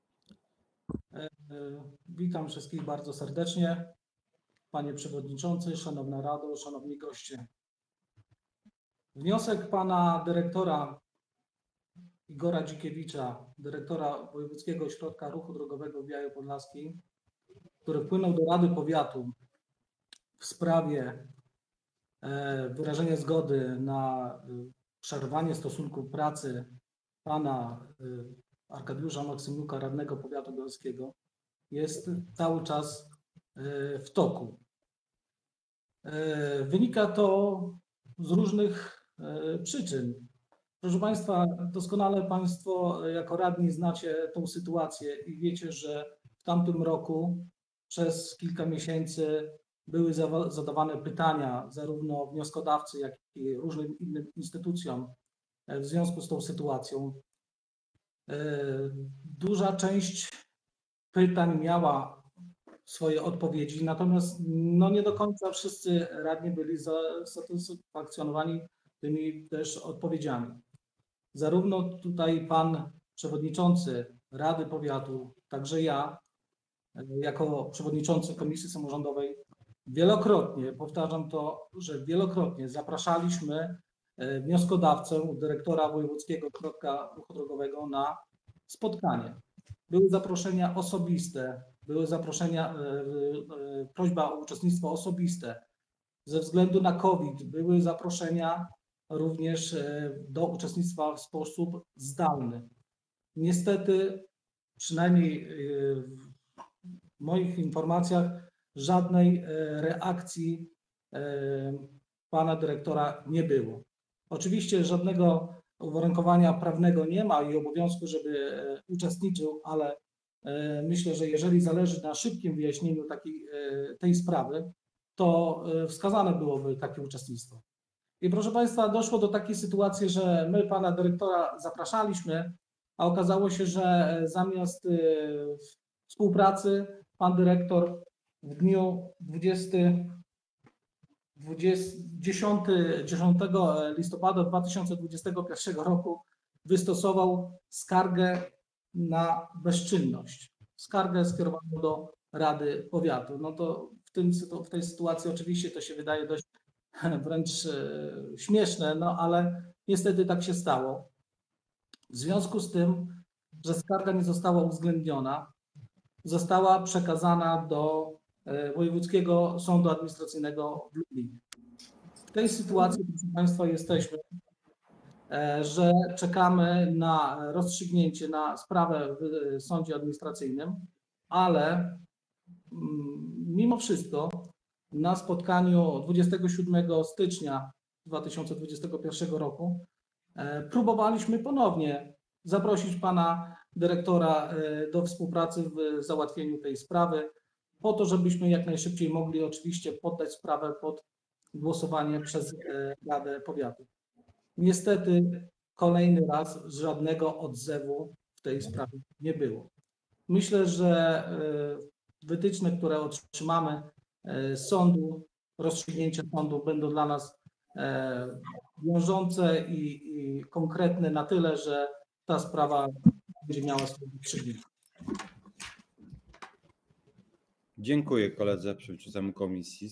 Witam wszystkich bardzo serdecznie. Panie Przewodniczący, Szanowna Rado, Szanowni Goście. Wniosek pana dyrektora Igora Dzikiewicza, dyrektora Wojewódzkiego Ośrodka Ruchu Drogowego w Białej Podlaskiej, który wpłynął do Rady Powiatu w sprawie wyrażenia zgody na przerwanie stosunku pracy pana Arkadiusza Maksymiuka, radnego powiatu białego, jest cały czas w toku. Wynika to z różnych przyczyn. Proszę Państwa, doskonale Państwo jako radni znacie tą sytuację i wiecie, że w tamtym roku przez kilka miesięcy były zadawane pytania zarówno wnioskodawcy, jak i różnym innym instytucjom w związku z tą sytuacją. Duża część pytań miała swoje odpowiedzi, natomiast nie do końca wszyscy radni byli zasatysfakcjonowani tymi też odpowiedziami. Zarówno tutaj pan przewodniczący Rady Powiatu, także ja, jako przewodniczący Komisji Samorządowej, wielokrotnie, powtarzam to, że wielokrotnie zapraszaliśmy wnioskodawcę, dyrektora Wojewódzkiego Ośrodka Ruchu Drogowego na spotkanie. Były zaproszenia osobiste, były zaproszenia, prośba o uczestnictwo osobiste. Ze względu na COVID były zaproszenia również do uczestnictwa w sposób zdalny. Niestety, przynajmniej w moich informacjach, żadnej reakcji pana dyrektora nie było. Oczywiście żadnego uwarunkowania prawnego nie ma i obowiązku, żeby uczestniczył, ale myślę, że jeżeli zależy na szybkim wyjaśnieniu tej sprawy, to wskazane byłoby takie uczestnictwo. I proszę Państwa, doszło do takiej sytuacji, że my pana dyrektora zapraszaliśmy, a okazało się, że zamiast współpracy pan dyrektor w dniu 10 listopada 2021 roku wystosował skargę na bezczynność. Skargę skierowaną do Rady Powiatu. No to w tej sytuacji oczywiście to się wydaje dość wręcz śmieszne, ale niestety tak się stało. W związku z tym, że skarga nie została uwzględniona, została przekazana do Wojewódzkiego Sądu Administracyjnego w Lublinie. W tej sytuacji, proszę Państwa, jesteśmy, że czekamy na rozstrzygnięcie, na sprawę w sądzie administracyjnym, ale mimo wszystko na spotkaniu 27 stycznia 2021 roku próbowaliśmy ponownie zaprosić pana dyrektora do współpracy w załatwieniu tej sprawy, po to, żebyśmy jak najszybciej mogli oczywiście poddać sprawę pod głosowanie przez Radę Powiatu. Niestety kolejny raz żadnego odzewu w tej sprawie nie było. Myślę, że wytyczne, które otrzymamy z sądu, rozstrzygnięcia sądu będą dla nas wiążące i konkretne na tyle, że ta sprawa będzie miała swoje rozstrzygnięcie. Dziękuję koledze przewodniczącemu komisji.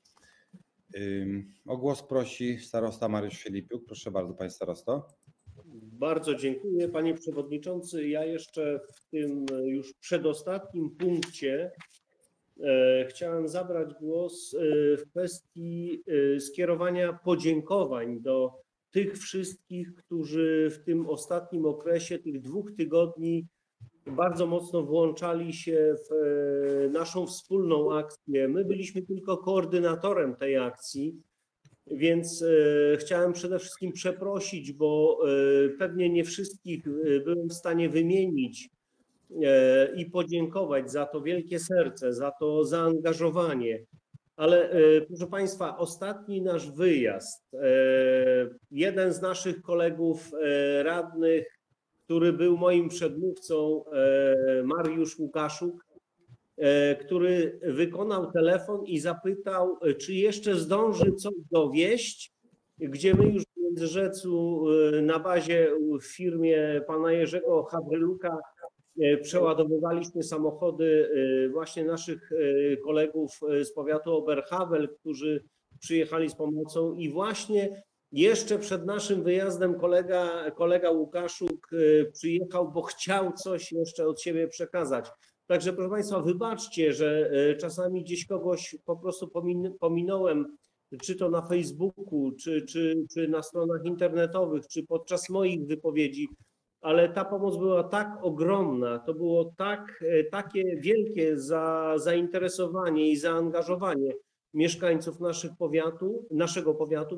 O głos prosi starosta Mariusz Filipiuk. Proszę bardzo, panie starosto. Bardzo dziękuję, panie przewodniczący. Ja jeszcze w tym już przedostatnim punkcie chciałem zabrać głos w kwestii skierowania podziękowań do tych wszystkich, którzy w tym ostatnim okresie, tych 2 tygodni bardzo mocno włączali się w naszą wspólną akcję. My byliśmy tylko koordynatorem tej akcji, Więc chciałem przede wszystkim przeprosić, bo pewnie nie wszystkich byłem w stanie wymienić i podziękować za to wielkie serce, za to zaangażowanie. Ale proszę Państwa, ostatni nasz wyjazd, jeden z naszych kolegów radnych, który był moim przedmówcą, Mariusz Łukaszuk, który wykonał telefon i zapytał, czy jeszcze zdąży coś dowieść, gdzie my już w Międzyrzecu na bazie w firmie pana Jerzego Hawryluka przeładowywaliśmy samochody właśnie naszych kolegów z powiatu Oberhavel, którzy przyjechali z pomocą i właśnie jeszcze przed naszym wyjazdem kolega Łukaszuk przyjechał, bo chciał coś jeszcze od siebie przekazać. Także proszę Państwa, wybaczcie, że czasami gdzieś kogoś po prostu pominąłem, czy to na Facebooku, czy na stronach internetowych, czy podczas moich wypowiedzi, ale ta pomoc była tak ogromna, to było takie wielkie zainteresowanie i zaangażowanie mieszkańców naszego powiatu,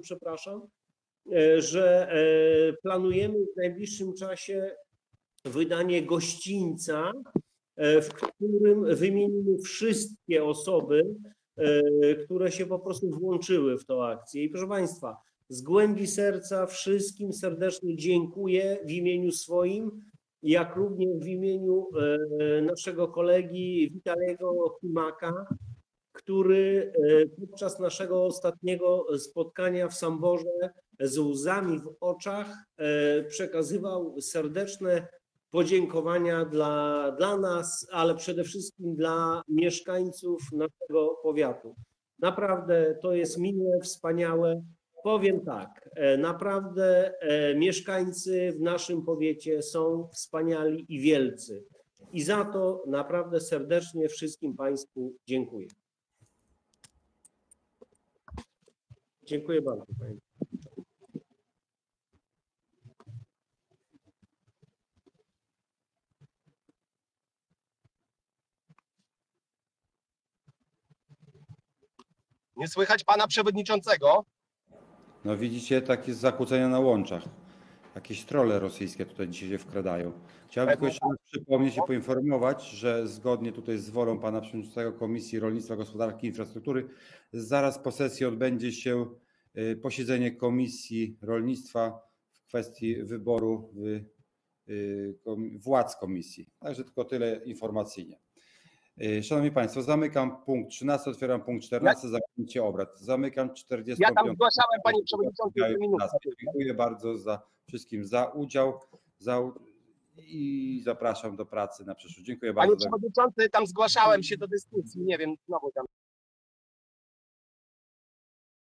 że planujemy w najbliższym czasie wydanie gościńca, w którym wymienimy wszystkie osoby, które się po prostu włączyły w tę akcję. I proszę Państwa, z głębi serca wszystkim serdecznie dziękuję w imieniu swoim, jak również w imieniu naszego kolegi Witalego Chimaka, który podczas naszego ostatniego spotkania w Samborze z łzami w oczach przekazywał serdeczne podziękowania dla nas, ale przede wszystkim dla mieszkańców naszego powiatu. Naprawdę to jest miłe, wspaniałe. Powiem tak, naprawdę mieszkańcy w naszym powiecie są wspaniali i wielcy. I za to naprawdę serdecznie wszystkim Państwu dziękuję. Dziękuję bardzo. Panie. Nie słychać pana przewodniczącego? No widzicie, takie zakłócenia na łączach. Jakieś trolle rosyjskie tutaj dzisiaj się wkradają. Chciałbym tylko jeszcze raz przypomnieć i poinformować, że zgodnie tutaj z wolą pana przewodniczącego Komisji Rolnictwa, Gospodarki i Infrastruktury zaraz po sesji odbędzie się posiedzenie Komisji Rolnictwa w kwestii wyboru władz komisji. Także tylko tyle informacyjnie. Szanowni Państwo, zamykam punkt 13, otwieram punkt 14, zamknięcie obrad. Zamykam 45. Ja tam zgłaszałem, panie przewodniczący, minutę. Dziękuję bardzo wszystkim za udział i zapraszam do pracy na przyszłość. Dziękuję bardzo. Panie przewodniczący, tam zgłaszałem się do dyskusji, nie wiem, znowu tam.